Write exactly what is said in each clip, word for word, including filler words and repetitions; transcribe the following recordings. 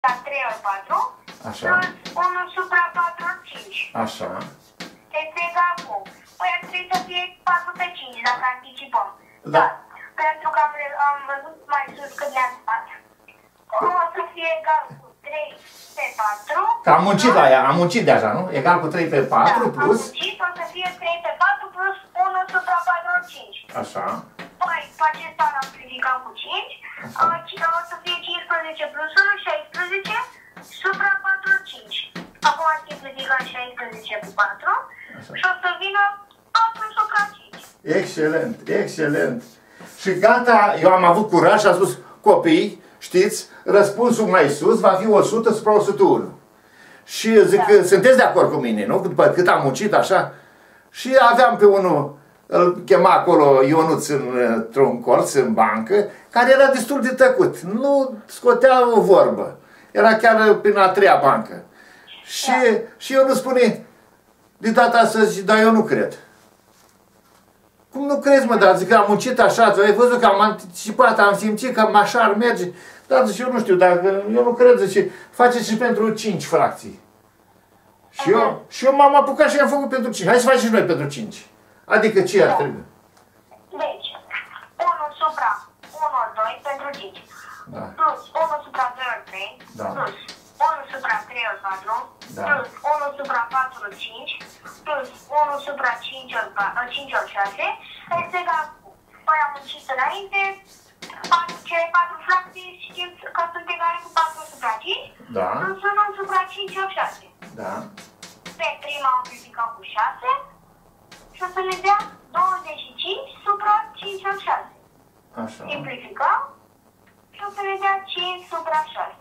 trei ori patru. Așa. Plus unu supra patru ori cinci. Așa. Este egal cu... Păi ar trebui să fie patru pe cinci, dacă anticipăm. Da. Dar, pentru că am, am văzut mai sus că le-am stat. O să fie egal cu trei pe patru. Că am muncit la ea, am muncit deja, nu? Egal cu trei pe patru da, plus... am muncit, o să fie trei pe patru plus unu supra patru ori cinci. Așa. Păi, pe acesta l-am simplificat cu cinci. O să fie cincisprezece plus unu, șaisprezece supra patru ori cinci. Acum am simplificat șaisprezece cu patru. Așa. Și o să vină patru supra cinci. Excelent, excelent. Și gata, eu am avut curaj și am spus, copii, știți, răspunsul mai sus va fi o sută supra o sută unu. Și zic, da. Sunteți de acord cu mine, nu? După cât am muncit așa. Și aveam pe unul, îl chema acolo Ionuț într-un colț, în bancă, care era destul de tăcut. Nu scotea o vorbă. Era chiar prin a treia bancă. Și, da. și eu nu spune, de data asta, zice, dar eu nu cred. Cum nu crezi, mă, dar zic că am muncit așa, ai văzut că am anticipat, am simțit că așa ar merge. Dar zice, eu nu știu, dar eu nu cred, zice, faceți și pentru cinci fracții. Și uh -huh. eu, și eu m-am apucat și am făcut pentru cinci. Hai să facem și noi pentru cinci. Adică ce ar trebui? Deci, unu supra unu ori doi pentru cinci. Da. Plus unu supra doi ori trei. Da. Plus unu supra trei ori patru. Da. Plus unu supra patru ori cinci. Plus unu supra cinci ori șase. Este egal cu... Păi am muncit înainte. Cele patru fracții știm că sunt egale cu patru supra cinci. Da. Plus unu supra cinci ori șase. Da. Pe prima am multiplicat cu șase. Și o să ne dea douăzeci și cinci supra cinci ori șase. Așa. Simplificăm. Și o să ne dea cinci supra șase.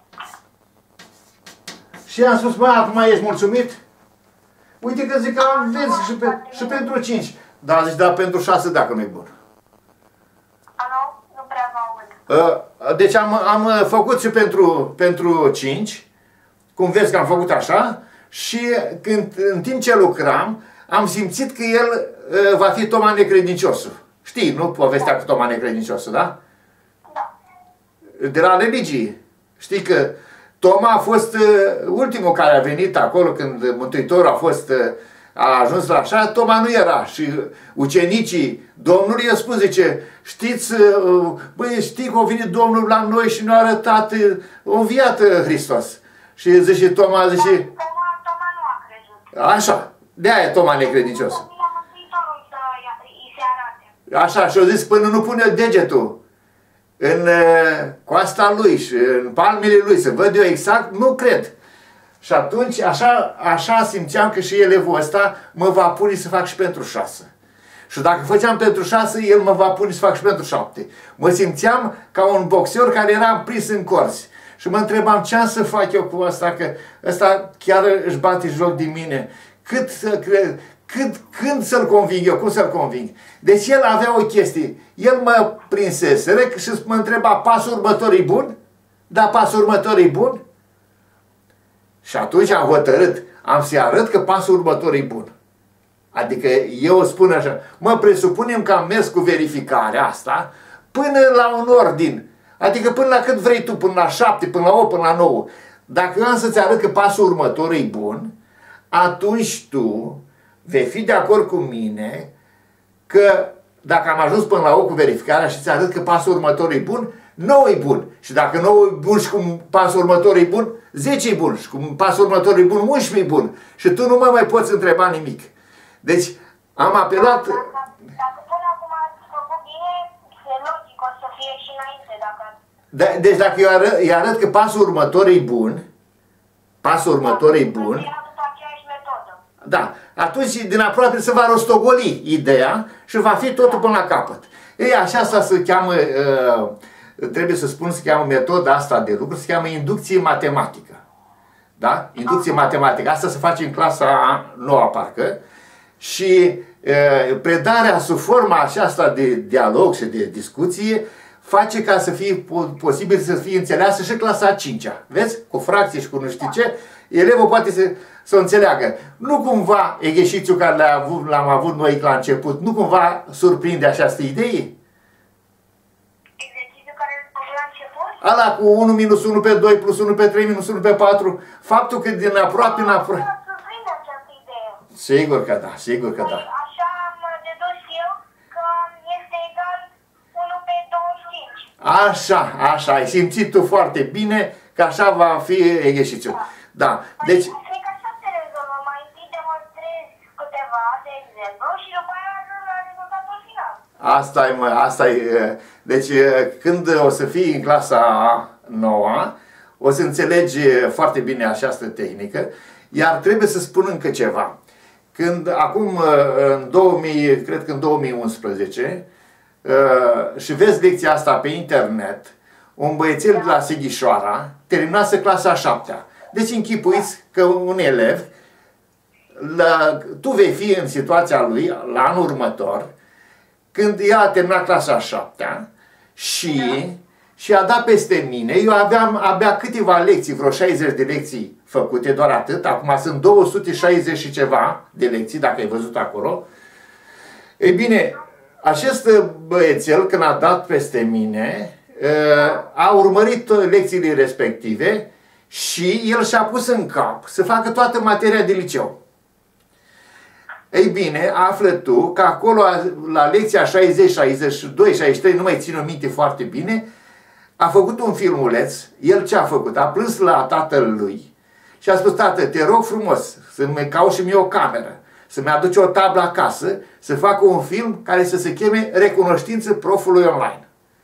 Și am spus, mă, acum ești mulțumit? Uite că zic că am, vezi, și, pe, și pentru cinci. Dar zici, da, pentru șase dacă nu-i bun. Alo? Nu prea vă aud. Deci am, am făcut și pentru, pentru cinci. Cum vezi că am făcut așa. Și când, în timp ce lucram, am simțit că el uh, va fi Toma Necredinciosul. Știi, nu? Povestea da. Cu Toma Necredinciosul, da? Da. De la religie. Știi că Toma a fost uh, ultimul care a venit acolo când Mântuitorul a fost, uh, a ajuns la așa, Toma nu era. Și ucenicii Domnului i-au spus, zice, știți, uh, băi, știi că a venit Domnul la noi și ne-a arătat, uh, a înviat uh, Hristos. Și zice Toma, zice... Toma, Toma nu a crezut. Așa. De-aia e Toma Necredincios. Așa, și-o zis până nu pune degetul în uh, coasta lui și în palmele lui, să văd eu exact, nu cred. Și atunci, așa, așa simțeam că și elevul ăsta mă va pune să fac și pentru șase. Și dacă făceam pentru șase, el mă va pune să fac și pentru șapte. Mă simțeam ca un boxer care era prins în corzi. Și mă întrebam ce am să fac eu cu asta, că ăsta chiar își bate joc de mine. Cât să cred, cât, când să-l conving eu, cum să-l conving? Deci el avea o chestie. El mă prinsese și mă întreba, pasul următor e bun? Da, pasul următor e bun? Și atunci am hotărât, am să-i arăt că pasul următor e bun. Adică eu spun așa, mă presupunem că am mers cu verificarea asta până la un ordin. Adică până la cât vrei tu, până la șapte, până la opt, până la nouă. Dacă eu am să-ți arăt că pasul următor e bun, atunci tu vei fi de acord cu mine că dacă am ajuns până la opt cu verificarea și ți arăt că pasul următor e bun, nouă e bun. Și dacă nouă e bun și cum pasul următor e bun, zece e bun. Și cum pasul următor e bun, unsprezece e bun. Și tu nu mă mai poți întreba nimic. Deci am apelat... Dacă până acum ați făcut bine, e logic, o să fie și înainte. Dacă... De, deci dacă eu arăt, îi arăt că pasul următor e bun, pasul următor e bun, da, atunci din aproape se va rostogoli ideea și va fi totul până la capăt. Ei, așa asta se cheamă, uh, trebuie să spun, se cheamă metoda asta de lucru, se cheamă inducție matematică. Da? Inducție matematică. Asta se face în clasa nouă, parcă. Și uh, predarea sub forma aceasta de dialog și de discuție face ca să fie posibil să fie înțeleasă și clasa a cincea. Vezi? Cu fracții și cu nu știu ce, elevul poate să, să o înțeleagă. Nu cumva exercițiul care l-am avut, l-am avut noi la început, nu cumva surprinde această idee? Exercițiul care l-am avut la început? ala cu unu minus unu pe doi plus unu pe trei minus unu pe patru, faptul că din aproape în aproape... Sigur că da, sigur că da. Așa am dedus eu că este egal unu pe douăzeci și cinci. Așa, așa, ai simțit tu foarte bine că așa va fi exercițiul. Da, deci... Cred că așa se rezolvă. Mai întâi demonstrezi câteva, de exemplu, și după aia ajung la rezultatul final. Asta e, mă, asta e. Deci, când o să fii în clasa nouă, o să înțelegi foarte bine această tehnică, iar trebuie să spun încă ceva. Când, acum, în două mii, cred că în două mii unsprezece, și vezi lecția asta pe internet, un băiețel de la Sighișoara terminase clasa a șaptea. Deci închipuiți că un elev, la, tu vei fi în situația lui la anul următor, când el a terminat clasa a șaptea și, și a dat peste mine. Eu aveam abia câteva lecții, vreo șaizeci de lecții făcute, doar atât. Acum sunt două sute șaizeci și ceva de lecții, dacă ai văzut acolo. Ei bine, acest băiețel, când a dat peste mine, a urmărit lecțiile respective și el și-a pus în cap să facă toată materia de liceu. Ei bine, află tu că acolo, la lecția șaizeci, șaizeci și doi, șaizeci și trei, nu mai țin minte foarte bine, a făcut un filmuleț. El ce a făcut? A plâns la tatăl lui și a spus: tată, te rog frumos să-mi caut și mie o cameră, să-mi aduce o tablă acasă, să facă un film care să se cheme Recunoștință profului online.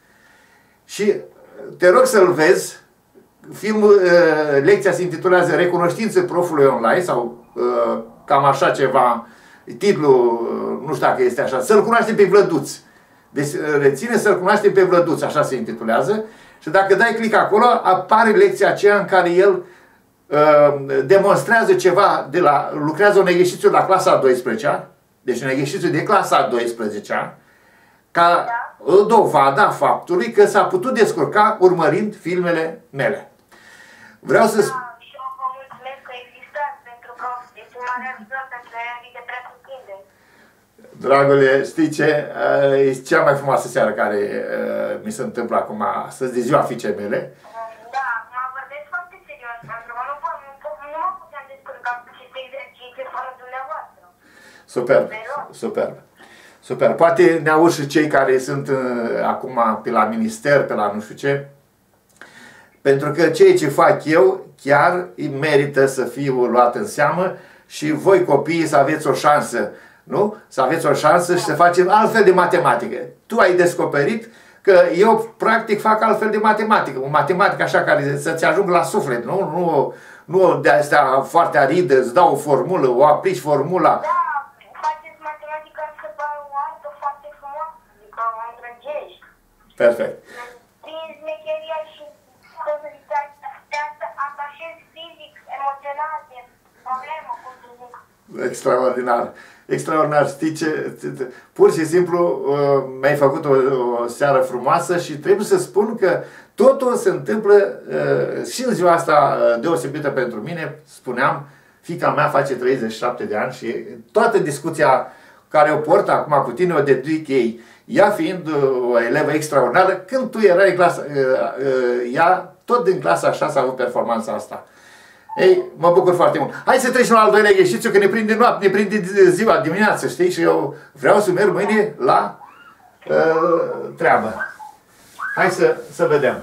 Și te rog să-l vezi. Filmul, lecția se intitulează Recunoștință profului online sau cam așa ceva, titlul, nu știu dacă este așa, Să-l cunoaștem pe Vlăduț. Deci reține Să-l cunoaștem pe Vlăduț, așa se intitulează. Și dacă dai click acolo, apare lecția aceea în care el uh, demonstrează ceva, de la, lucrează un exercițiu la clasa a douăsprezecea, deci un exercițiu de clasa a douăsprezecea, ca o dovadă a faptului că s-a putut descurca urmărind filmele mele. Vreau să spun... Da, și eu vă mulțumesc că existați, pentru că este un mare ajutor pentru elevii de pretutindeni. Dragule, știi ce? E cea mai frumoasă seară care mi se întâmplă acum, astăzi, de ziua fiicei mele. Da, mă vorbesc foarte serios, pentru că nu, nu, nu mă puteam descurca cu aceste exerciții fără dumneavoastră. Superb, superb. Super. Poate ne auzi și cei care sunt acum pe la minister, pe la nu știu ce. Pentru că ceea ce fac eu chiar merită să fiu luat în seamă și voi copiii să aveți o șansă, nu? Să aveți o șansă și să facem altfel de matematică. Tu ai descoperit că eu practic fac altfel de matematică. O matematică așa care să-ți ajungă la suflet, nu? Nu, nu de astea foarte aridă, îți dau o formulă, o aplici formula. Da, faceți matematică să dau o artă foarte frumoasă, adică o îndrăgești. Perfect. Prin mecheria și te atașezi fizic, emoțional, de problemă, cum să zic. Extraordinar. Extraordinar. Știi ce? Pur și simplu uh, mi-ai făcut o, o seară frumoasă și trebuie să spun că totul se întâmplă uh, și în ziua asta uh, deosebită pentru mine. Spuneam, fiica mea face treizeci și șapte de ani și toată discuția care o port acum cu tine o dedic ei. Ea fiind o elevă extraordinară, când tu erai în clasa, ea tot din clasa a șasea a avut performanța asta. Ei, mă bucur foarte mult. Hai să trecem la al doilea exercițiu, că ne prinde noapte, ne prinde ziua, dimineață, știi? Și eu vreau să merg mâine la uh, treabă. Hai să, să vedem.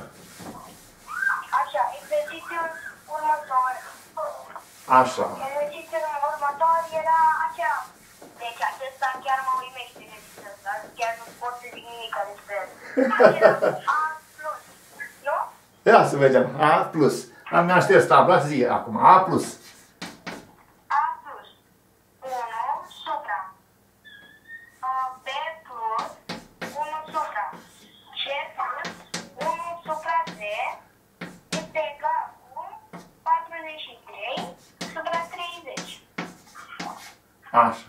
Așa, exercițiul următor. Așa. Exercițiul următor era așa. Deci acesta chiar mă uimește, chiar nu pot să zic nimic despre el. A plus, nu? Ia să vedem. A plus. Am mi-a șters tabla, zi acum. A plus. A plus. unu supra. B plus. unu supra. C plus. unu supra Z. Este egal cu patruzeci și trei supra treizeci. Așa.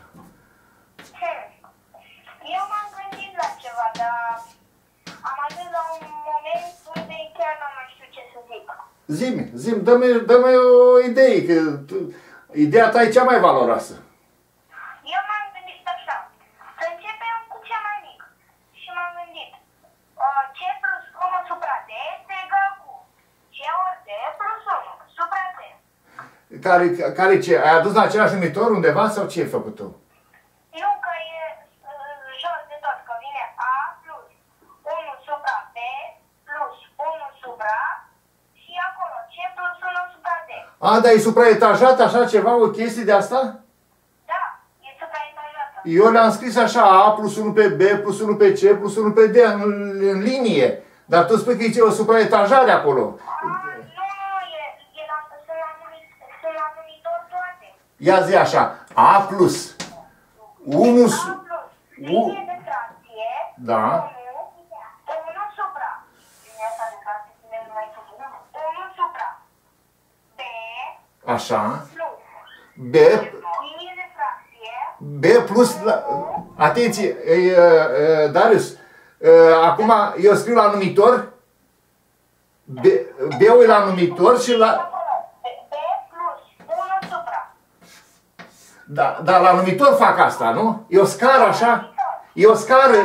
Eu m-am gândit la ceva, dar am ajuns la un moment unde chiar nu mai știu ce să zic. Zi-mi, zi-mi, dă-mi, dă-mi o idee, că tu, ideea ta e cea mai valoroasă. Eu m-am gândit așa, să începem cu cea mai mică. Și m-am gândit, C plus unu supra D este egal Care, care ce? Ai adus la același numitor undeva sau ce ai făcut tu? Nu, că e jos de tot, că vine A plus unu supra B plus unu supra și acolo C plus unu supra D. A, dar e supraetajat așa ceva, o chestie de asta? Da, e supraetajată. Eu le-am scris așa, A plus unu pe B plus unu pe C plus unu pe D în, în linie. Dar tu spui că e o supraetajare acolo. Ia zi așa, A plus unu linie de fracție, da. unu supra unu supra B așa plus B linie de fracție B plus la, atenție, Darius, acum eu scriu la numitor B, B-ul e la numitor și la Da, dar la numitor fac asta, nu? E o scară așa? E o scară...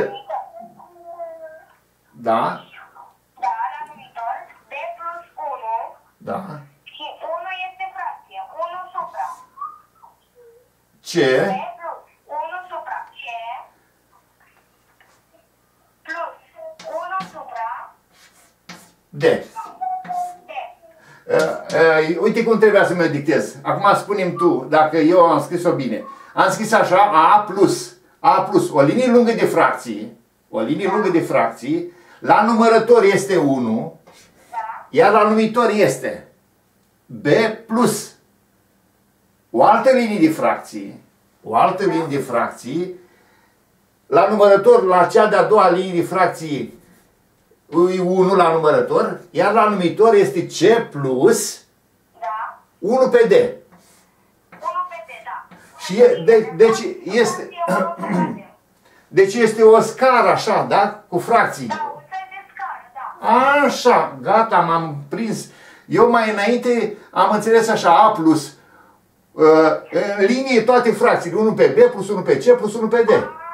Da. Da, la numitor, B plus unu. Da. Și unu este fracție, unu supra. Ce? B plus unu supra C plus unu supra D. D. Uh, uh, uite cum trebuia să mă dictez. Acum spune-mi tu, dacă eu am scris-o bine. Am scris așa, A plus, A plus, o linie lungă de fracții, o linie lungă de fracții, la numărător este unu, iar la numitor este B plus o altă linie de fracții, o altă linie de fracții, la numărător, la cea de-a doua linie de fracții, e unu la numărător, iar la numitor este C plus da. unu pe D. unu pe D, da. Și e, de, deci este deci este o scară așa, da? Cu fracții. Da, un fel de scară, da. Așa, gata, m-am prins. Eu mai înainte am înțeles așa, A plus în linie toate fracțiile, unu pe B plus unu pe C plus unu pe D.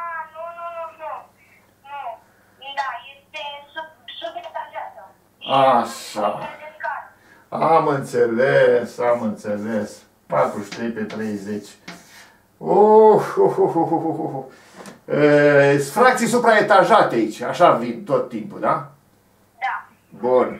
Așa. Am înțeles, am înțeles. patruzeci și trei pe treizeci. Uh, uh, uh, uh, uh, uh. E, fracții supraetajate aici, așa vin tot timpul, da? Da. Bun.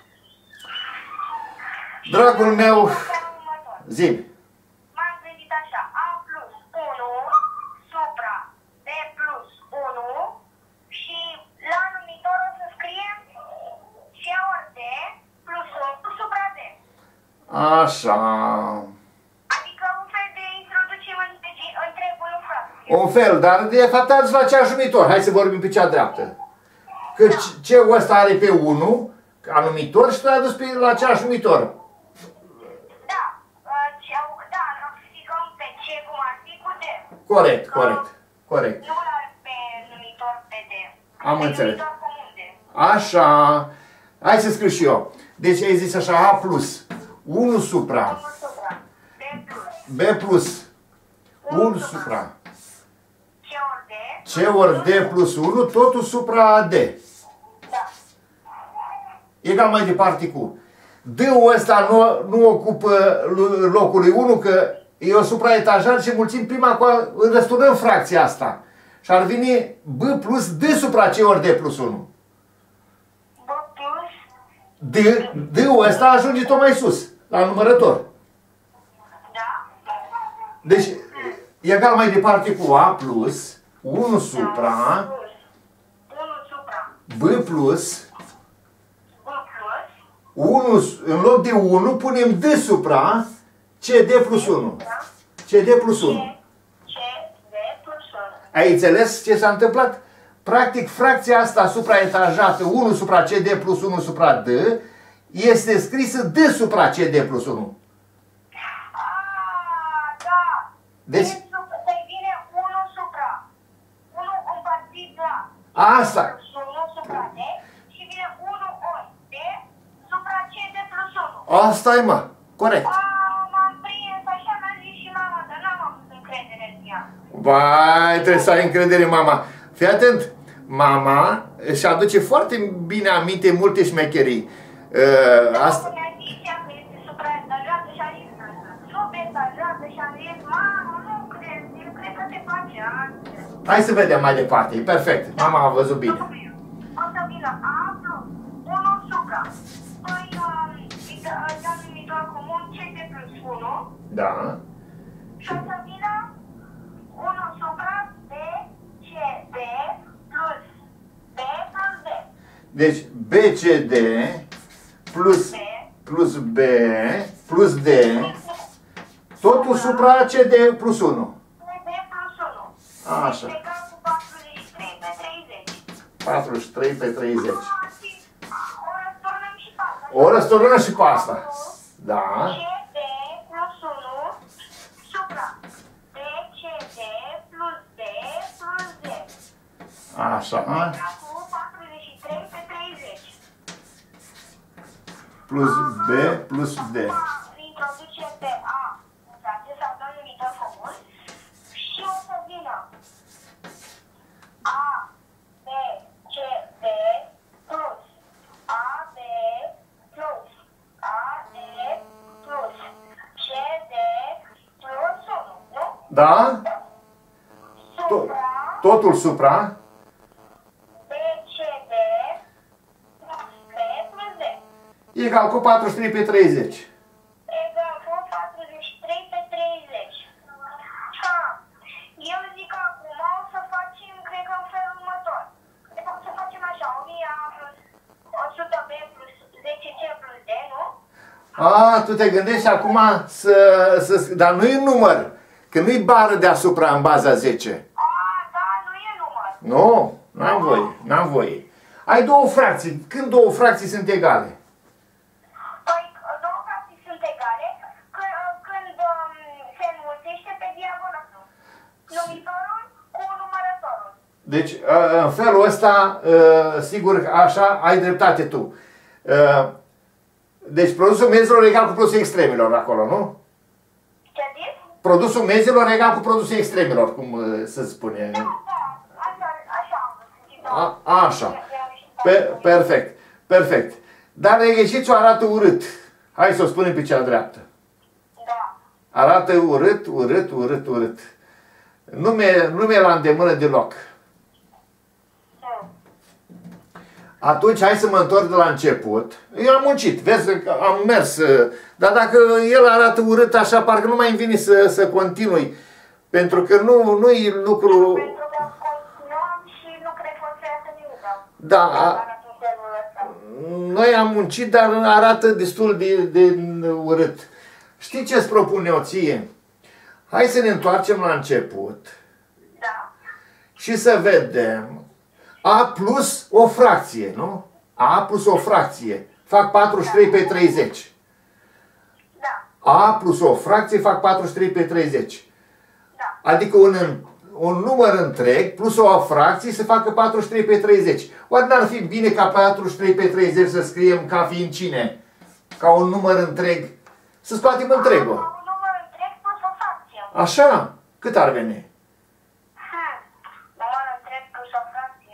Dragul meu, zi. M-am gândit așa, A plus unu supra B plus unu și la numitor o să scriem C ori D plus unu supra D. Așa. Adică un fel de introducem întregul în fracție. Un fel, dar de fapt ați la aceeași numitor. Hai să vorbim pe cea dreaptă. Că C-ul ăsta are pe unu ca numitor și tu ai adus pe la aceeași numitor. Da, da, amplificăm pe C cum ar fi cu D. Corect, corect, corect. Nu pe numitor pe D. Am înțeles. Numitor comun D. Așa. Hai să scriu și eu. Deci ai zis așa, A plus unu supra unu supra B plus B plus unu supra C ori D. C ori D plus unu, totul supra D. Da. Egal mai departe cu D-ul ăsta nu, nu ocupă locul lui unu, că e o supraetajare și mulțim prima cu răsturnăm fracția asta. Și ar veni B plus D supra C ori D plus unu. B plus D, D-ul ăsta ajunge tot mai sus, la numărător. Da. Deci, egal mai departe cu A plus unu supra unu supra B plus B plus unu, în loc de unu punem D supra C D plus unu. C D plus unu. C D plus unu. Ai înțeles ce s-a întâmplat? Practic, fracția asta supraetajată unu supra C D plus unu supra D este scrisă D supra C D plus unu. Ah, da. Deci, Să-i vine unu supra unu împărțit la asta. unu supra D și vine unu ori D supra C D plus unu. Asta e, mă. Corect. Ah, m-am prins, așa mi-a zis și mama, dar n-am avut încredere în ea. Vai, trebuie să ai încredere, mama. Fii atent. Mama își aduce foarte bine aminte multe șmecherii. Uh, asta... Mi-a zis ea că este supraetajată și a zis subetajează și am zis, mamă, nu cred, eu cred că se face altfel. Hai să vedem mai departe, e perfect. Mama a văzut bine. O să vină A plus unu supra. Păi, dăm numitor comun C D plus unu. Da. Și o să vină unu supra B C D plus B plus D. Deci B C D plus, plus B plus D, totul supra C D plus unu. D plus unu. Așa. Deci egal cu patruzeci și trei pe treizeci. patruzeci și trei pe treizeci. O răsturnăm și pe asta. O răsturnăm și pe asta. Da. C D plus unu supra B C D plus D plus D. Așa. Egal cu patruzeci și trei pe treizeci. Plus B plus D. Introduce pe A în brațe sau dăm numitor comun și o să vină A B C D plus A B plus A D plus C D plus unu, nu? Da? Supra Totul supra B C D plus B plus D. egal cu patruzeci și trei pe treizeci. Egal cu patruzeci și trei pe treizeci. Ha, eu zic acum o să facem, cred că în felul următor. De fapt, să facem așa, o mie A plus o sută B plus zece C plus D, nu? A, tu te gândești acum să, să... Dar nu e număr, că nu-i bară deasupra în baza zece. A, da, nu e număr. Nu, n-am voie, n-am voie. Ai două fracții. Când două fracții sunt egale? Păi, două fracții sunt egale când, când um, se înmulțește pe diagonală. Numitorul cu numărătorul. Deci, în felul ăsta, sigur, așa, ai dreptate tu. Deci, produsul mezilor egal cu produsul extremilor acolo, nu? Ce zis? Produsul mezilor egal cu produsul extremilor, cum se spune. Da, da, așa, așa am văzut. A, așa. Pe, perfect, perfect. Dar exercițiul arată urât. Hai să o spunem pe cea dreaptă. Da. Arată urât, urât, urât, urât. Nu mi-e nu mi-e la îndemână deloc. Atunci hai să mă întorc de la început. Eu am muncit, vezi că am mers. Dar dacă el arată urât așa, parcă nu mai-mi vine să, să continui. Pentru că nu, nu-i lucru... Pentru că continuăm și nu cred că o să iasă nimic. Da, a... noi am muncit, dar arată destul de, de urât. Știi ce-ți propun eu ție? Hai să ne întoarcem la început. Da. Și să vedem A plus o fracție, nu? A plus o fracție. Fac patruzeci și trei pe treizeci. Da. A plus o fracție fac patruzeci și trei pe treizeci. Da. Adică un, un număr întreg plus o fracție se facă patruzeci și trei pe treizeci. Oare n-ar fi bine ca patruzeci și trei pe treizeci să scriem ca fiind cine? Ca un număr întreg? Să scoatem întregul. Ca un număr întreg plus o fracție. Așa? Cât ar veni? Hmm. Număr întreg plus o fracție.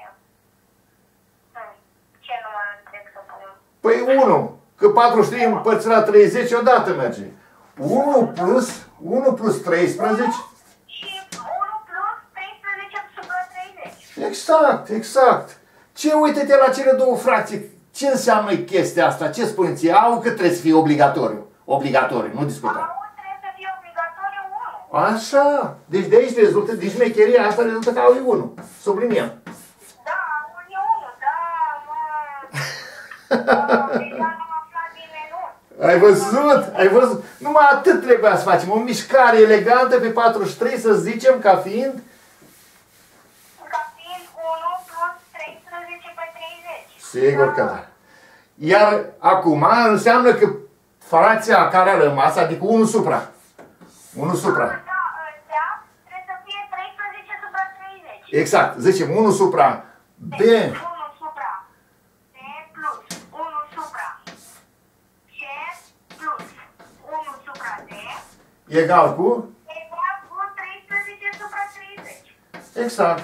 Hmm. Ce număr întreg să punem? Păi unu. Că patruzeci și trei împărțit la treizeci odată merge. unu plus, unu plus treisprezece. Și unu plus treisprezece supra treizeci. Exact, exact. Ce, uite-te la cele două fracții. Ce înseamnă chestia asta? Ce spune ție? Au că trebuie să fie obligatoriu. Obligatoriu, nu discutăm. Au trebuie să fie obligatoriu unu. Așa. Deci de aici rezultă, din șmecheria asta rezultă că au e unu. Subliniem. Da, unu e unu, da, mă... Da, deja nu am aflat din meniu. Ai văzut? Ai văzut? Numai atât trebuia să facem. O mișcare elegantă pe patruzeci și trei, să zicem, ca fiind... Ca fiind unu plus treisprezece pe treizeci. Sigur că da. Iar acum înseamnă că fracția care a rămas, adică unu supra. unu supra. Da, ăstea trebuie să fie treisprezece supra treizeci. Exact. Zicem unu supra B. unu supra B plus unu supra C plus unu supra D Egal cu? egal cu treisprezece supra treizeci. Exact.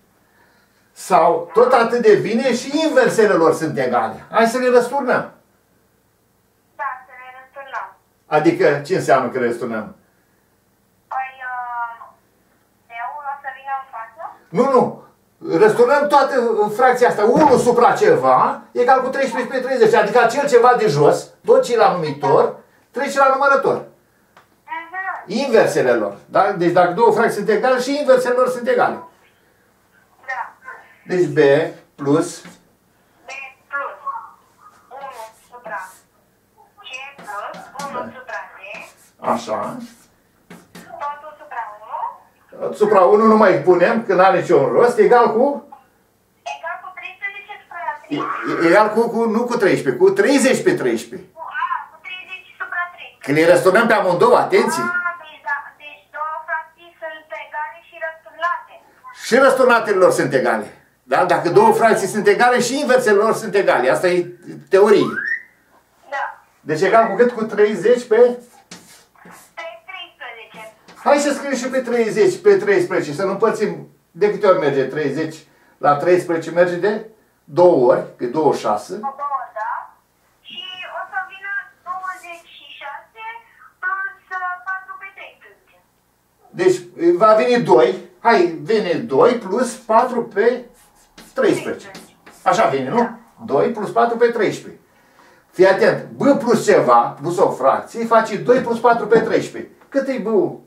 Sau tot atât de bine și inversele lor sunt egale. Hai să le răsturnăm. Da, să le răsturnăm. Adică ce înseamnă că răsturnăm? Păi, uh, eu o să vină în față? Nu, nu. Răsturnăm toată fracția asta. unu supra ceva egal cu treisprezece pe treizeci. Adică acel ceva de jos, tot ce e la numitor, trece la numărător. Uh-huh. Inversele lor. Da? Deci dacă două fracții sunt egale, și inversele lor sunt egale. Da. Deci B plus B plus unu supra C plus unu supra D. așa. Totul supra unu. Supra unu nu mai punem, că n-are niciun rost, egal cu... Egal cu treisprezece supra trei. Egal cu, cu, nu cu treisprezece, cu treizeci pe treisprezece. Cu, a, cu treizeci supra trei. Când le răsturnăm pe amândouă, atenție! A, deci, da, deci două fracții sunt egale și răsturnate. Și răsturnatele lor sunt egale. Da? Dacă două fracții sunt egale, și inversele lor sunt egale. Asta e teorie. Da. Deci egal cu cât? Cu treizeci pe... treisprezece. Hai să scriem și pe treizeci pe treisprezece, să nu împărțim. De câte ori merge treizeci la treisprezece? Merge de două ori, pe douăzeci și șase. O două, da. Și o să vină douăzeci și șase plus patru pe treisprezece. Deci va veni doi. Hai, vine doi plus patru pe treisprezece. Așa vine, nu? doi plus patru pe treisprezece. Fii atent. B plus ceva, plus o fracție, face doi plus patru pe treisprezece. Cât e B-ul?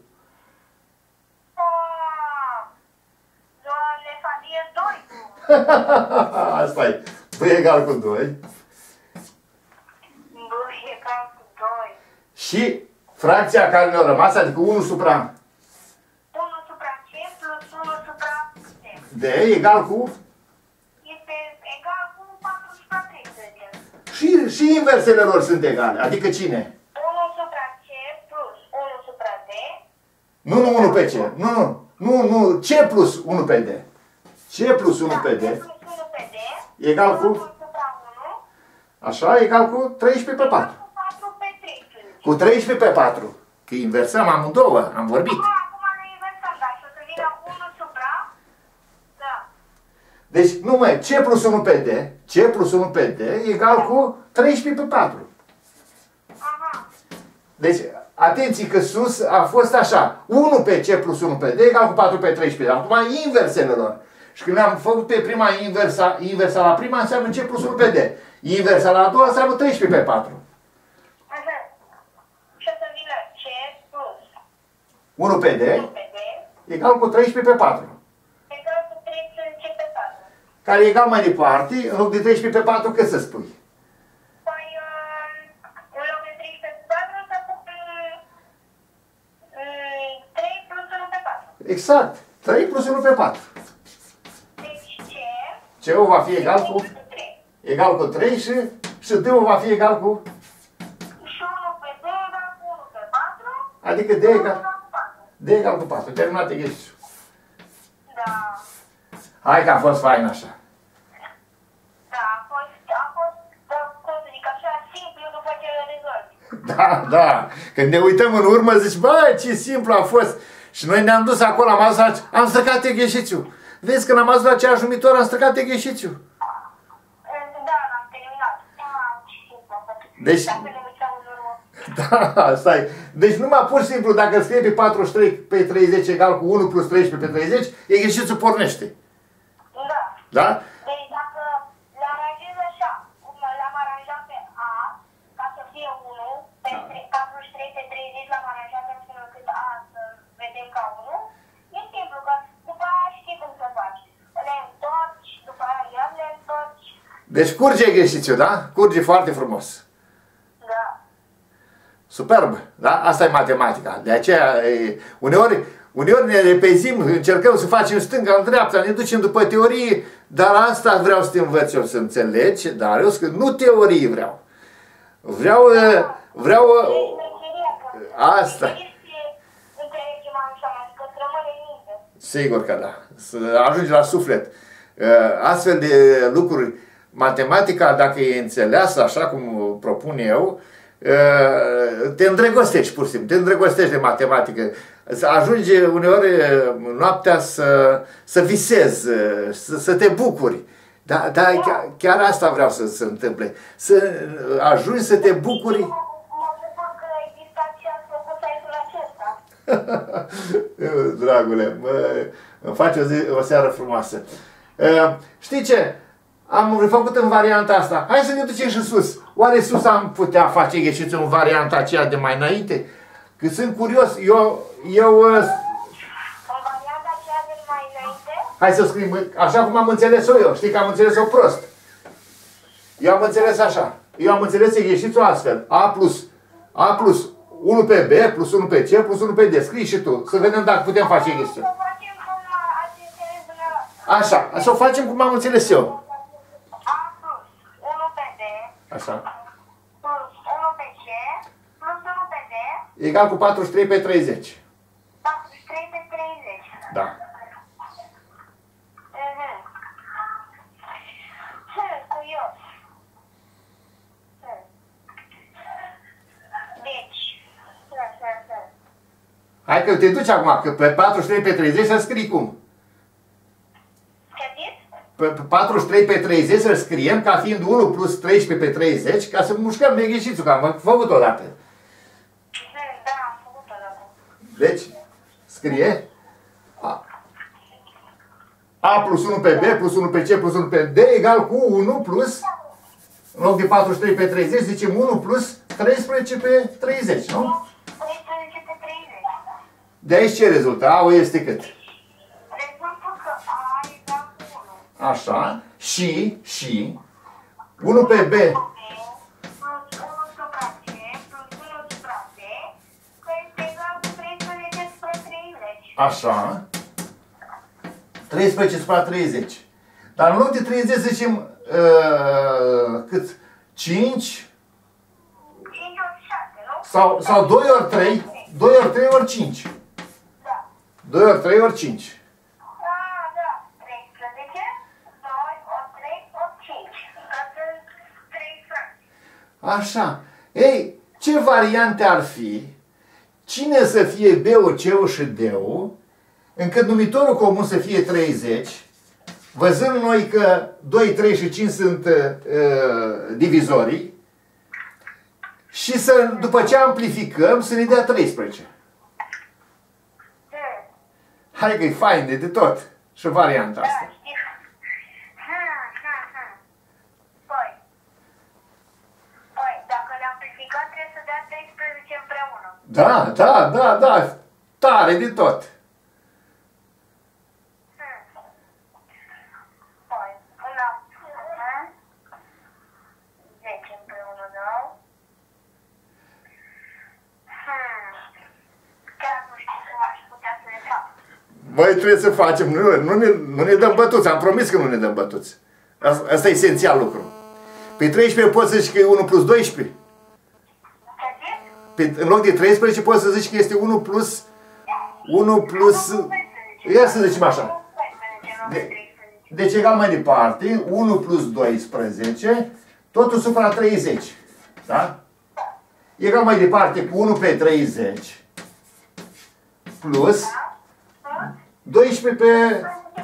Asta e. B egal cu doi. B egal cu doi. Și fracția care ne-a rămas, adică unu supra unu supra C plus unu supra D. D egal cu... Este egal cu patru supra treisprezece. Și, și inversele lor sunt egale. Adică cine? unu supra C plus unu supra D. Nu, nu, unu pe C. Nu, nu. Nu, nu. C plus unu pe D. C plus unu pe D. C plus unu pe D. Egal cu... unu supra unu. Așa, egal cu treisprezece pe patru. Cu patru pe treisprezece. Cu treisprezece pe patru. Că inversăm amândouă, am vorbit. Ah, acum ne inversăm, dar și o să vină unu supra... Da. Deci, numai C plus unu pe D, C plus unu pe D, egal cu treisprezece pe patru. Aha. Deci, atenție că sus a fost așa. unu pe C plus unu pe D egal cu patru pe treisprezece. Acum inversele lor. Și când am făcut pe prima inversa, inversa la prima înseamnă C plus unu pe D. Inversa la a doua înseamnă treisprezece pe patru. Aha. Și o să vină C plus unu pe D unu pe D egal cu treisprezece pe patru. egal cu treisprezece pe patru. Care e egal mai departe, în loc de treisprezece pe patru, cât să spui? Păi, um, în loc de treisprezece pe patru, să pun um, trei plus unu pe patru. Exact. trei plus unu pe patru. Deci C... C-ul va fi egal cu... trei. Egal cu trei și, și D-ul va fi egal cu... Și unu pe D egal cu unu pe patru. Adică D egal, cu patru. D egal cu patru. Terminat exercițiul. Da. Hai că a fost fain așa. Da, a fost, a fost, da, cum să zic așa, simplu după ce le rezolvi. Da, da. Când ne uităm în urmă, zici, băi, ce simplu a fost. Și noi ne-am dus acolo, am ajuns la... Am stricat exercițiul. Vezi, când am ajuns la aceeași numitor, am stricat exercițiul. Da, l-am terminat. Ah, ce simplu a fost. Deci... Dacă ne uităm în urmă. Da, stai. Deci numai pur și simplu, dacă scrie pe patruzeci și trei pe treizeci egal cu unu plus treisprezece pe treizeci, exercițiul pornește. Da. Da? Deci dacă le aranjez așa, cum l-am aranjat pe A, ca să fie unu, pe patruzeci și trei pe treizeci l-am aranjat astfel încât A să vedem ca unu, e simplu, că după aia știi cum să faci. Le întorci, după aia iar le întorci. Deci curge exercițiul, da? Curge foarte frumos. Da. Superb, da? Asta e matematica. De aceea, e, uneori, uneori ne repezim, încercăm să facem stânga, în dreapta, ne ducem după teorie, dar asta vreau să te învăț eu, să înțelegi, dar eu că nu teorie vreau. Vreau, vreau, asta. Sigur că da. Să ajungi la suflet. Astfel de lucruri, matematica, dacă e înțeleasă așa cum propun eu, te îndrăgostești pur și simplu, te îndrăgostești de matematică. Ajunge uneori noaptea să, să visezi, să, să te bucuri. Da, da, chiar, chiar asta vreau să se întâmple. Să ajungi să te bucuri. Mă bucur că există Dragule, mă, îmi face o, zi, o seară frumoasă. Uh, știi ce? Am refăcut în varianta asta. Hai să ne ducem și sus. Oare sus am putea face exercițiul în varianta aceea de mai înainte? Că sunt curios. Eu... eu uh... În varianta aceea de mai înainte? Hai să scriem așa cum am înțeles-o eu. Știi că am înțeles-o prost. Eu am înțeles așa. Eu am înțeles exercițiul astfel. A plus, A plus unu pe B, plus unu pe C, plus unu pe D. Scrii și tu. Să vedem dacă putem face exercițiul. Să facem cum ați înțeles dumneavoastră. Așa. Să o facem cum am înțeles eu. A plus unu pe D. Așa. Plus unu pe C. Plus unu pe D. Egal cu patruzeci și trei pe treizeci. patruzeci și trei pe treizeci. Da. Mhm. Hm, curios. Hm. Deci. Hm, hm, hm. Hai că te duci acum, că pe patruzeci și trei pe treizeci să scrii cum? Ce zis? Pe patruzeci și trei pe treizeci să scriem ca fiind unu plus treisprezece pe treizeci, ca să mușcăm exercițiul, că am făcut odată. Hm, da, am făcut odată. Deci, scrie A, A plus unu pe B plus unu pe C plus unu pe D egal cu unu plus, în loc de patruzeci și trei pe treizeci, zicem unu plus treisprezece pe treizeci, nu? treisprezece pe treizeci. De aici ce rezultă? A-ul este cât? Rezultă că A egal cu unu. Așa. Și, și, unu pe B, Plus unu supra C, plus unu supra D, că este egal cu treisprezece supra treizeci. așa, treisprezece supra treizeci. Dar în loc de treizeci zicem uh, cât? cinci cinci ori șase, nu? sau, sau doi ori trei, doi ori trei ori cinci. Da. doi ori trei ori cinci. Ah, da. treisprezece, doi ori trei ori cinci. Că sunt trei fracții. Așa. Ei, ce variante ar fi? Cine să fie B-ul, C-ul și D-ul, încât numitorul comun să fie treizeci, văzând noi că doi, trei și cinci sunt uh, divizorii, și să, după ce amplificăm, să ne dea treisprezece. Hmm. Hai că e fain de, de tot. Și varianta asta. Da, știu. Hmm, hmm, hmm. Păi. Păi, dacă le amplificăm, trebuie să dea treisprezece împreună. Da, da, da, da. Tare de tot. Hmm. Păi, până hmm. zece împreună, da? Hmm. Chiar nu știu cum aș putea să le fac. Băi, trebuie să facem. Nu, nu, ne, nu ne dăm bătuți. Am promis că nu ne dăm bătuți. Asta, asta e esențial lucru. Pe treisprezece poți să zici că e unu plus doisprezece. Pe, în loc de treisprezece poți să zici că este unu plus... unu plus... Ia să zicem așa. De, deci egal mai departe. unu plus doisprezece. Totul supra treizeci. Da? Egal mai departe cu unu pe treizeci. Plus... doisprezece pe...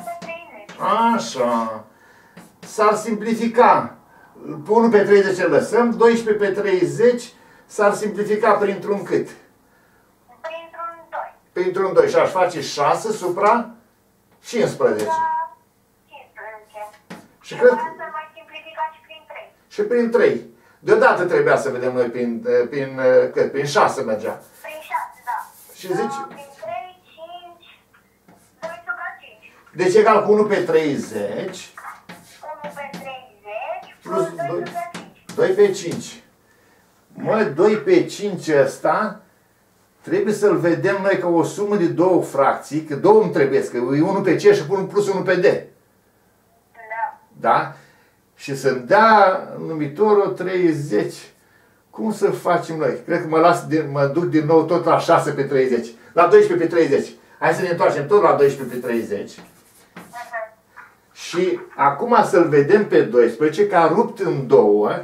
Așa. S-ar simplifica. Pe unu pe treizeci îl lăsăm. doisprezece pe treizeci s-ar simplifica printr-un cât? Printr-un doi. Printr-un doi. Și aș face șase supra cincisprezece. cincisprezece. Și cred... să mai simplifica și prin trei. Și prin trei. Deodată trebuia să vedem noi prin, prin cât? Prin șase mergea. Prin șase, da. Și zici... Prin trei, cinci, doi supra cinci. Deci egal cu unu pe treizeci. unu pe treizeci Plus plus doi doi. supra cinci. doi pe cinci. Mă, doi pe cinci ăsta trebuie să-l vedem noi ca o sumă de două fracții, că două îmi trebuie, că e unu pe C și pun plus unu pe D. Da. Da? Și să-mi dea numitorul treizeci. Cum să facem noi? Cred că mă, las de, mă duc din nou tot la șase pe treizeci. La doisprezece pe treizeci. Hai să ne întoarcem tot la doisprezece pe treizeci. Uh-huh. Și acum să-l vedem pe doisprezece, că a rupt în două,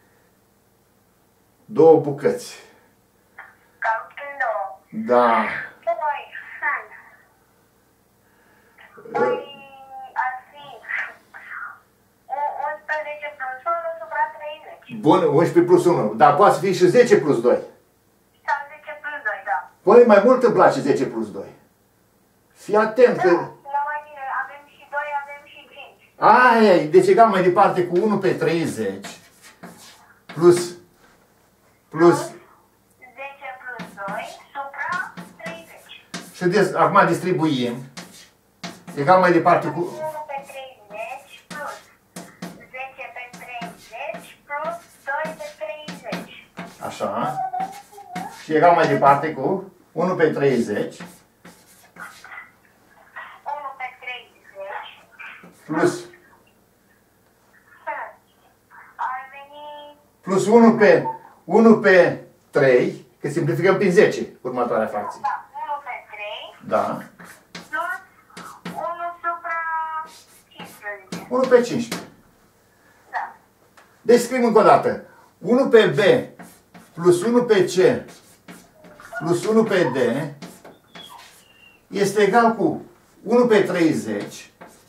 două bucăți. Că a rupt în două. Da. Păi, hmm. Păi, ar fi unsprezece plus unu supra treizeci. Bun, unsprezece plus unu. Dar poate fi și zece plus doi. Sau zece plus doi, da. Păi mai mult îmi place zece plus doi. Fii atent că... Avem și doi, avem și cinci. Aia, deci egal mai departe cu unu pe treizeci plus plus zece plus doi supra treizeci. și des, acum distribuim egal mai departe cu unu pe treizeci plus zece pe treizeci plus doi pe treizeci. așa și egal mai departe cu unu pe treizeci unu pe treizeci plus ar veni plus unu pe unu pe trei, că simplificăm prin zece următoarea fracție. da, unu pe trei Da. plus unu supra cincisprezece. unu pe cincisprezece. Da. Deci scriem încă o dată. unu pe B plus unu pe C plus unu pe D este egal cu unu pe treizeci.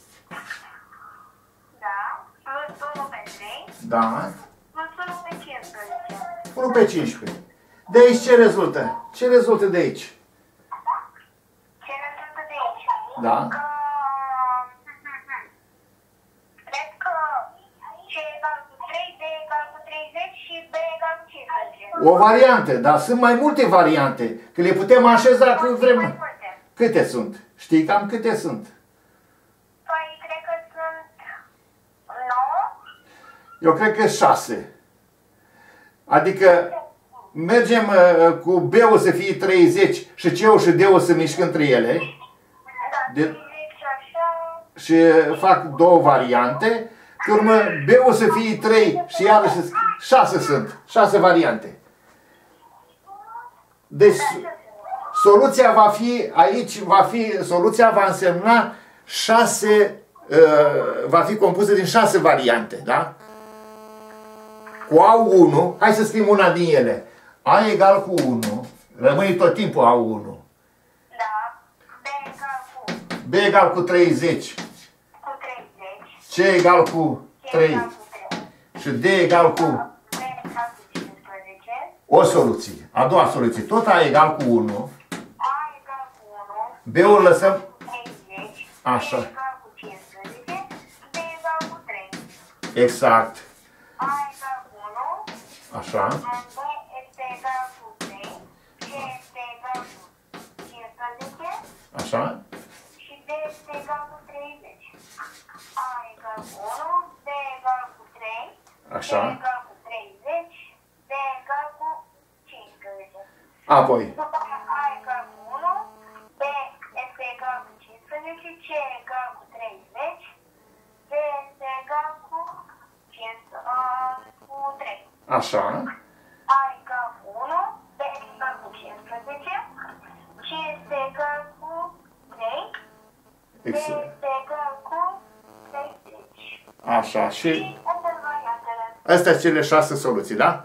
Da. Plus unu pe trei Da. plus unu pe cincisprezece. unu pe cincisprezece. De aici ce rezultă? Ce rezultă de aici? Ce rezultă de aici? Da. Că... Cred că C egal cu trei, D egal cu treizeci și B egal cu cincisprezece. O variantă, dar sunt mai multe variante. Că le putem așeza când vrem. Câte sunt? Știi cam câte sunt? Păi, cred că sunt nouă. Eu cred că șase. Adică mergem uh, cu B-ul să fie treizeci și C-ul și D-ul să mișcă între ele. Da, De- treizeci și așa. Și fac două variante. Pe urmă B-ul să fie trei și iarăși șase sunt. șase variante. Deci soluția va fi aici, va fi, soluția va însemna șase, uh, va fi compusă din șase variante, da? Cu A unu, hai să scriem una din ele. A egal cu unu, rămâne tot timpul A unu. Da. B egal cu B egal cu treizeci, cu treizeci. C egal cu C trei egal cu trei. și D egal cu B egal cu cincisprezece. o soluție. A doua soluție, tot A egal cu unu. A egal cu unu. B-ul lăsăm treizeci. Așa. B egal cu cincisprezece. D egal cu trei. exact. A egal cu unu. Așa. B este egal cu trei. C este egal cu cincisprezece. Așa. Și D este egal cu treizeci. A egal cu unu. B egal cu trei. Așa. D egal cu treizeci. D egal cu cincisprezece. Apoi. După aia A egal cu unu, B este egal cu cincisprezece, C egal cu treizeci, D este egal cu cinci, uh, cu trei. Așa. A egal cu unu, B egal cu cincisprezece, C este egal cu trei, D Exact. este egal cu treizeci. Așa. Și Și astea variantele. astea sunt cele șase soluții, da?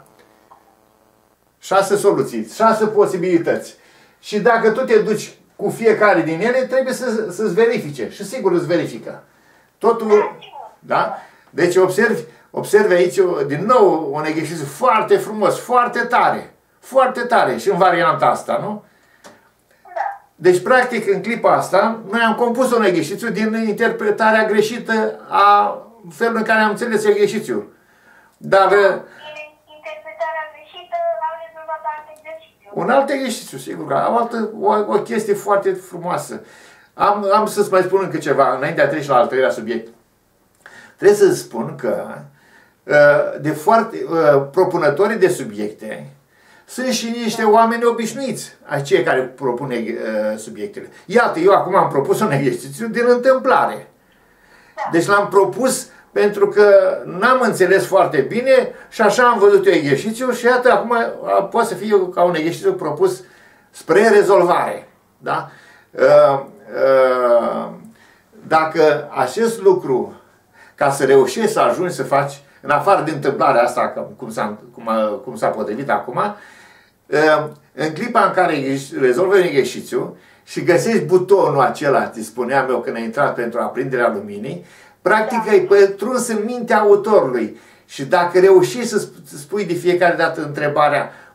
Șase soluții, șase posibilități. Și dacă tu te duci cu fiecare din ele, trebuie să, să-ți verifice. Și sigur îți verifică. Totul, da? Deci observi, observi aici din nou un exercițiu foarte frumos, foarte tare. Foarte tare și în varianta asta, nu? Da. Deci, practic, în clipa asta, noi am compus un exercițiu din interpretarea greșită a felului în care am înțeles exercițiul. Dar Din interpretarea greșită au rezolvat alt exercițiu. un alt exercițiu, sigur, o, altă, o, o chestie foarte frumoasă. Am, am să-ți mai spun încă ceva, înainte de a trece la al treilea subiect. Trebuie să spun că de foarte, propunătorii de subiecte sunt și niște oameni obișnuiți, cei care propun subiectele. Iată, eu acum am propus un exercițiu din întâmplare. Deci l-am propus pentru că n-am înțeles foarte bine și așa am văzut eu exercițiul și iată, acum poate să fie ca un exercițiu propus spre rezolvare. Da? Dacă acest lucru, ca să reușești să ajungi să faci, în afară de întâmplarea asta, cum s-a, cum a, cum s-a potrivit acum, în clipa în care rezolvi un exercițiu și găsești butonul acela, ți spuneam eu când ai intrat pentru aprinderea luminii, practic ai pătruns în mintea autorului. Și dacă reușești să spui de fiecare dată întrebarea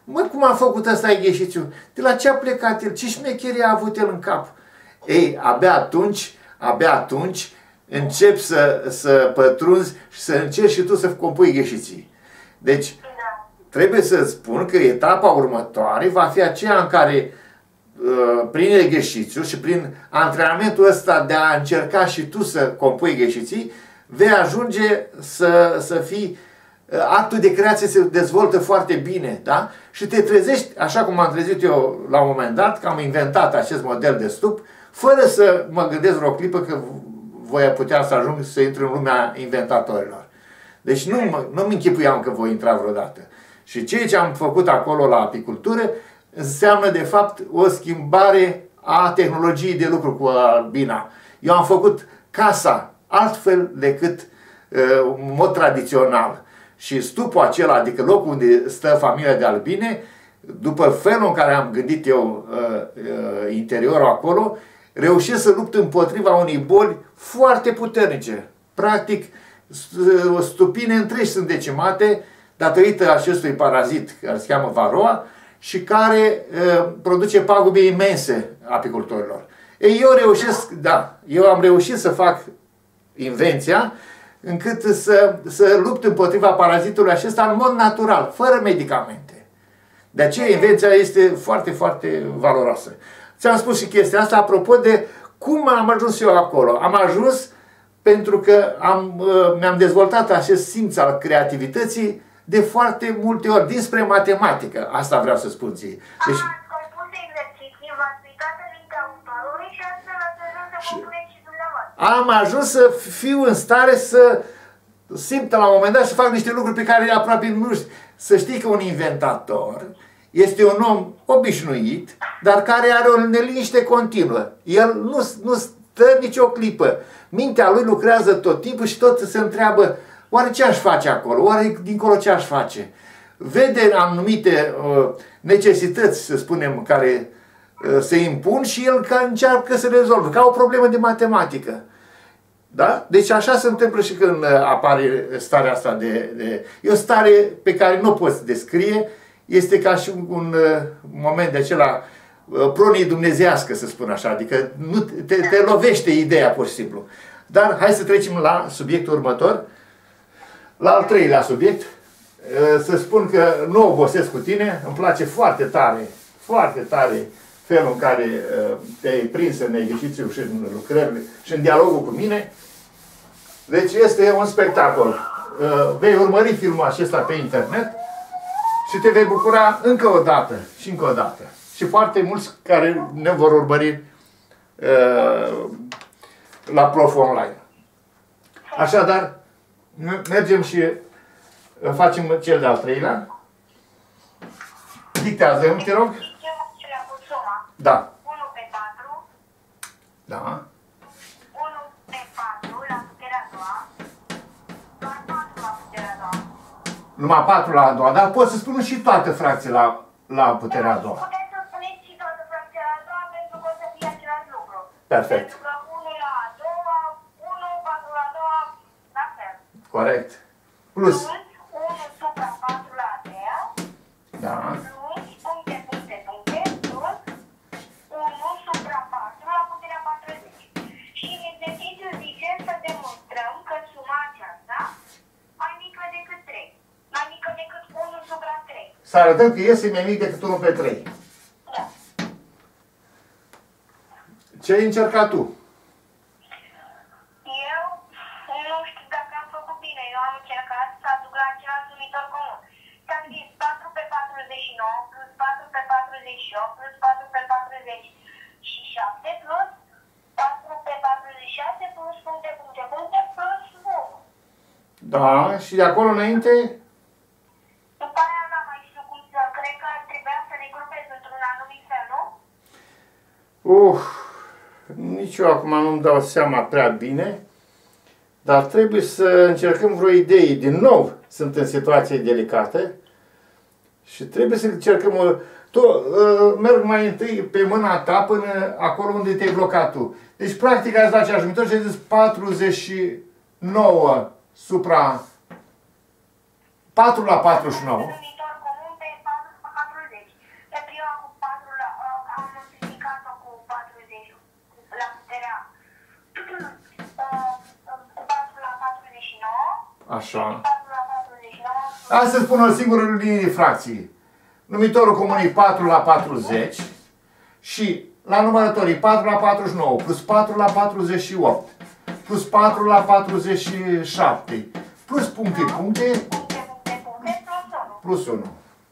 Mă, cum a făcut ăsta Gheșițiu? De la ce a plecat el? Ce șmecherie a avut el în cap? Ei, abia atunci, abia atunci începi să, să pătrunzi și să încerci și tu să compui Gheșiții. Deci, trebuie să spun că etapa următoare va fi aceea în care prin exercițiu și prin antrenamentul ăsta de a încerca și tu să compui Gheșiții, vei ajunge să, să fii, actul de creație se dezvoltă foarte bine, da? Și te trezești, așa cum am trezit eu la un moment dat, că am inventat acest model de stup, fără să mă gândesc vreo clipă că voi putea să ajung să intru în lumea inventatorilor. Deci nu nu-mi închipuiam că voi intra vreodată. Și ceea ce am făcut acolo la apicultură înseamnă de fapt o schimbare a tehnologiei de lucru cu albina. Eu am făcut casa altfel decât uh, în mod tradițional. Și stupul acela, adică locul unde stă familia de albine, după felul în care am gândit eu uh, uh, interiorul acolo, reușesc să lupt împotriva unei boli foarte puternice. Practic, stupine întregi sunt decimate datorită acestui parazit care se cheamă varoa și care uh, produce pagube imense apicultorilor. Ei, eu reușesc, da, eu am reușit să fac invenția încât să, să lupt împotriva parazitului acesta în mod natural, fără medicamente. De aceea invenția este foarte, foarte valoroasă. Ți-am spus și chestia asta apropo de cum am ajuns eu acolo. Am ajuns pentru că am, mi-am dezvoltat acest simț al creativității de foarte multe ori, dinspre matematică. Asta vreau să spun ție. Deci, am ajuns să fiu în stare să simt la un moment dat și să fac niște lucruri pe care aproape nu știu. Să știi că un inventator este un om obișnuit, dar care are o neliniște continuă. El nu, nu stă nicio clipă. Mintea lui lucrează tot timpul și tot se întreabă, oare ce aș face acolo? Oare dincolo ce aș face? Vede anumite uh, necesități, să spunem, care uh, se impun și el ca încearcă să rezolvă, ca o problemă de matematică. Da? Deci așa se întâmplă și când apare starea asta de, de... E o stare pe care nu o poți descrie, este ca și un, un moment de acela uh, pronii dumnezească, să spun așa, adică nu te, te lovește ideea pur și simplu. Dar hai să trecem la subiectul următor, la al treilea subiect. Uh, să spun că nu obosesc cu tine, îmi place foarte tare, foarte tare felul în care uh, te-ai prins în exercițiu și în lucrările și în dialogul cu mine. Deci este un spectacol. Uh, vei urmări filmul acesta pe internet și te vei bucura încă o dată și încă o dată. Și foarte mulți care ne vor urmări uh, la Prof Online. Așadar, mergem și facem cel de-al treilea. Dictează-mi, te rog. Da. unu pe patru. Da. unu pe patru la puterea a doua. Doar patru la puterea a doua. Numai patru la a doua, dar pot să spun și toate fracții la, la puterea a doua. Puteți să spuneți și toată fracția la a doua pentru că o să fie același lucru. Perfect. Pentru că unu la a doua, unu, patru la a doua, la fel. Corect. Plus. unu supra patru la a treia. Da. Plus puncte, puncte, puncte, plus unu supra patru la puterea patruzeci. Și în exercițiu zice să demonstrăm că suma aceasta mai mică decât trei. Mai mică decât unu supra trei. Să arătăm că iese mai mic decât unu pe trei. Da. Ce ai încercat tu? Eu nu știu dacă am făcut bine. Eu am încercat să aduc la același numitor comun. Ți-am zis patru pe patruzeci și nouă plus patru pe patruzeci și opt plus patru pe patruzeci și șapte plus patru pe patruzeci și șase plus puncte, puncte, puncte plus unu. Da, și de acolo înainte? După aia n-am mai știu cum să... Cred că trebuia să le grupez într-un anumit fel, nu? Uh, nici eu acum nu-mi dau seama prea bine, dar trebuie să încercăm vreo idee. Din nou, sunt în situație delicată și trebuie să încercăm... Tu uh, merg mai întâi pe mâna ta până acolo unde te-ai blocat tu. Deci, practic, ați dat același numitor și ai zis patruzeci și nouă supra patru la patruzeci și nouă. Numitor comun pe patru la patruzeci Așa. Hai să spun o singură linie de fracții. Numitorul comun e patru la patruzeci și la numărător e patru la patruzeci și nouă plus patru la patruzeci și opt plus patru la patruzeci și șapte plus puncte, puncte, plus unu.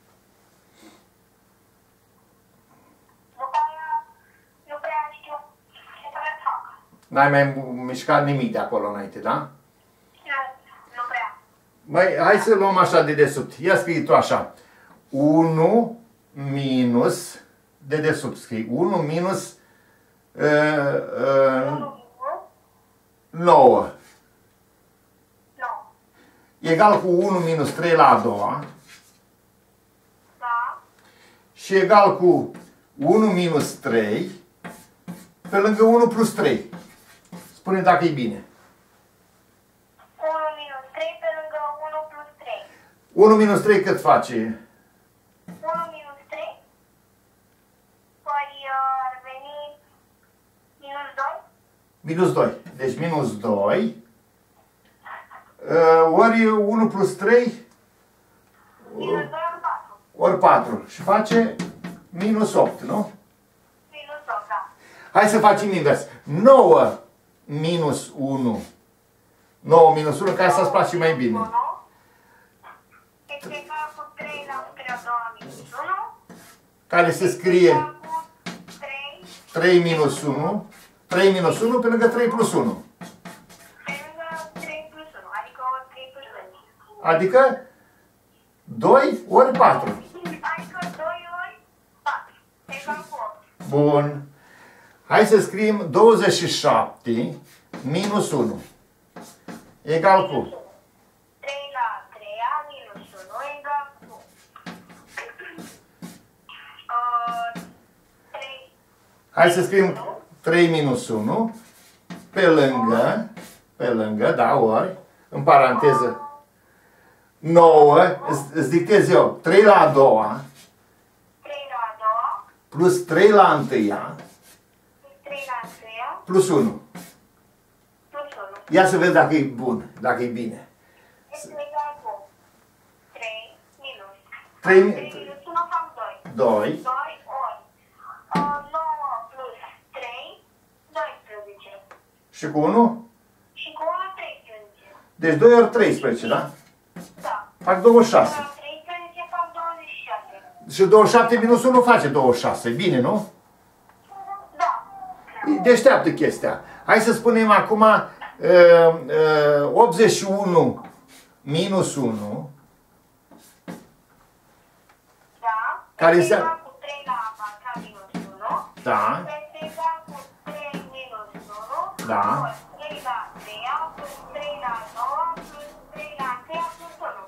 N-ai mai mișcat nimic de acolo înainte, da? Nu prea. Măi, hai să luăm așa de desubt. Ia scrie tu așa. unu minus, de desubt scrie, unu minus uh, uh, nouă. Egal cu unu minus trei la a doua. Da. Și egal cu unu minus trei pe lângă unu plus trei. Spune dacă e bine. unu minus trei pe lângă unu plus trei. unu minus trei cât face? unu minus trei? Păi ar veni minus doi? Minus doi. Deci minus doi. Uh, ori unu plus trei. Minus doi ori patru. Ori patru. Și face minus opt, nu? Minus opt, da. Hai să facem invers. nouă minus unu. nouă minus unu, ca să-ți place mai bine. Este egal cu trei la puterea a doua minus unu. Care se scrie trei minus unu. trei minus unu pe lângă trei plus unu. Pe lângă trei plus unu, adică ori trei plus unu. Adică doi ori patru. Adică doi ori patru. Egal cu opt. Bun. Hai să scriem douăzeci și șapte minus unu. Egal cu trei la a treia minus unu egal cu uh, trei. Hai să scriem trei minus unu pe lângă, pe lângă, da, ori, în paranteză, nouă, îți, îți dictez eu, trei la a doua, trei la a doua, plus trei la a întâia, trei la a treia, plus unu. plus unu. Ia să vezi dacă e bun, dacă e bine. Este egal cu trei minus. trei trei minus unu fac doi. doi. doi ori uh, nouă plus trei, doisprezece. Și cu unu? Și cu unu, treisprezece. Deci doi ori treisprezece, da? Da. Fac douăzeci și șase. Uh, treisprezece fac douăzeci și șase. Și douăzeci și șapte minus unu face douăzeci și șase. Bine, nu? Da. E deșteaptă chestia. Hai să spunem acum uh, uh, optzeci și unu minus unu. Da. Care este înseamnă- egal cu trei la a patra minus unu. Da. Este egal cu trei minus unu. Da. Ori trei la a treia plus trei la a doua plus trei la a treia plus unu.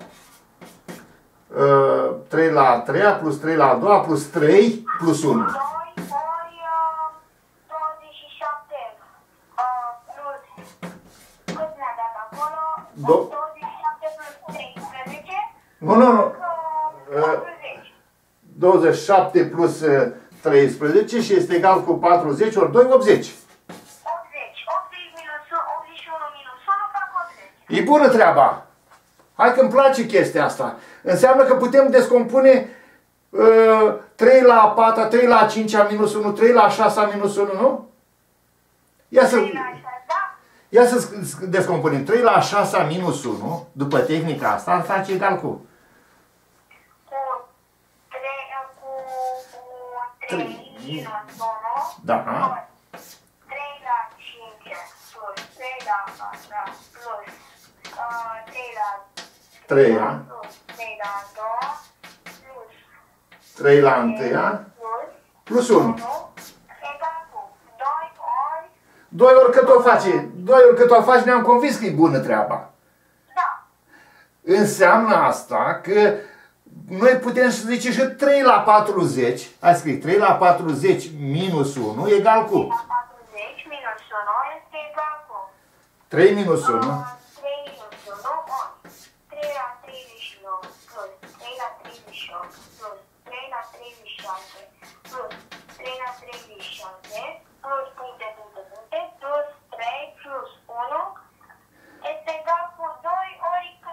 Uh, trei la a treia plus trei la a doua plus trei plus unu. doi ori uh, douăzeci și șapte uh, plus cât ne-a dat acolo? Do- douăzeci și șapte plus treisprezece. Nu, nu, nu. Uh, patruzeci. douăzeci și șapte plus uh, treisprezece și este egal cu patruzeci ori doi, optzeci. optzeci. optzeci minus optzeci și unu minus unu fac optzeci. E bună treaba. Hai că îmi place chestia asta. Înseamnă că putem descompune uh, trei la a patra, trei la a cincea minus unu, trei la a șasea minus unu, nu? Ia să, trei la șase, da? ia să descompunem. trei la a șasea minus unu, după tehnica asta, ar face egal cu Cu trei, cu, cu trei minus unu. Da. trei la cinci plus trei la patru plus uh, trei la treia, plus trei la a doua plus trei la a întâia, plus plus unu. unu egal cu doi ori, doi ori cât o face? doi ori cât o faci, ne-am convins că e bună treaba. da, Înseamnă asta că noi putem să zicem și trei la patruzeci, hai scrie, trei la patruzeci minus unu egal cu la patruzeci minus unu este egal cu trei minus unu, uh, trei minus unu ori trei la treizeci și nouă plus trei la treizeci și opt plus trei la treizeci și șase plus trei la treizeci și șase plus puncte, puncte, puncte plus trei plus unu este egal cu doi ori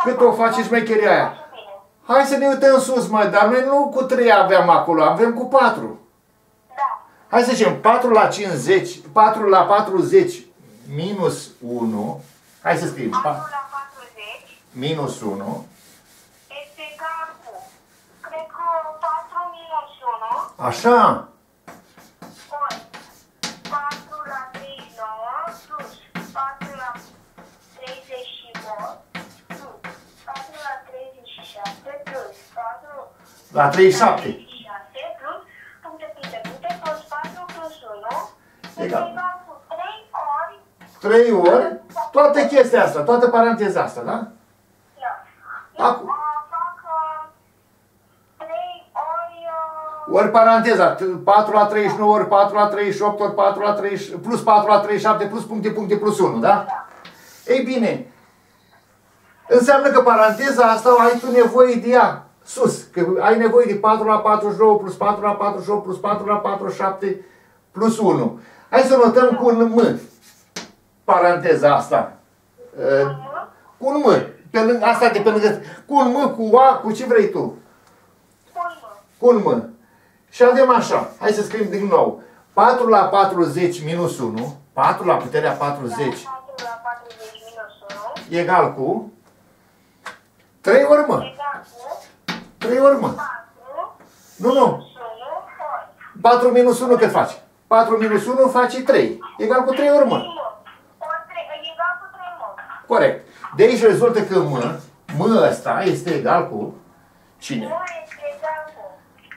Cât o face șmecheria aia? Hai să ne uităm sus, mă, dar noi nu cu trei aveam acolo, avem cu patru. Da. Hai să zicem, patru la cincizeci, patru la patruzeci minus unu. Hai să scriem. patru la patruzeci. Minus unu. Este egal cu, cred că patru minus unu. Așa. Ori patru la treizeci și nouă plus patru la treizeci și opt plus patru la treizeci și șapte plus patru La treizeci și șapte. plus puncte, puncte, puncte, plus patru plus unu. Este Egal. egal cu trei ori. trei ori. Toată chestia asta, toată paranteza asta, da? Da. Eu Acum. uh, fac uh, trei ori uh, Ori paranteza, patru la treizeci și nouă, ori patru la treizeci și opt, ori patru la treizeci, plus patru la treizeci și șapte, plus puncte, puncte, plus unu, da? Da. Ei bine, înseamnă că paranteza asta ai tu nevoie de ea sus, că ai nevoie de patru la patruzeci și nouă, plus patru la patruzeci și opt, plus patru la patruzeci și șapte, plus unu. Hai să notăm cu un M, paranteza asta. Uh, Cu un M, pe lângă, asta de pe lângă, cu un M, cu A, cu ce vrei tu. Cu un M. Și avem așa, hai să scriem din nou. patru la patruzeci minus unu, patru la puterea patruzeci, patru la patruzeci minus unu. egal cu trei ori mă. Egal cu trei ori mă. patru Nu, nu. minus unu ori. patru minus unu cât face? patru minus unu face trei. Egal cu trei ori mă. Ori trei, egal cu trei mă. Corect. De aici rezultă că mă, mă ăsta este egal cu cine? Nu este egal cu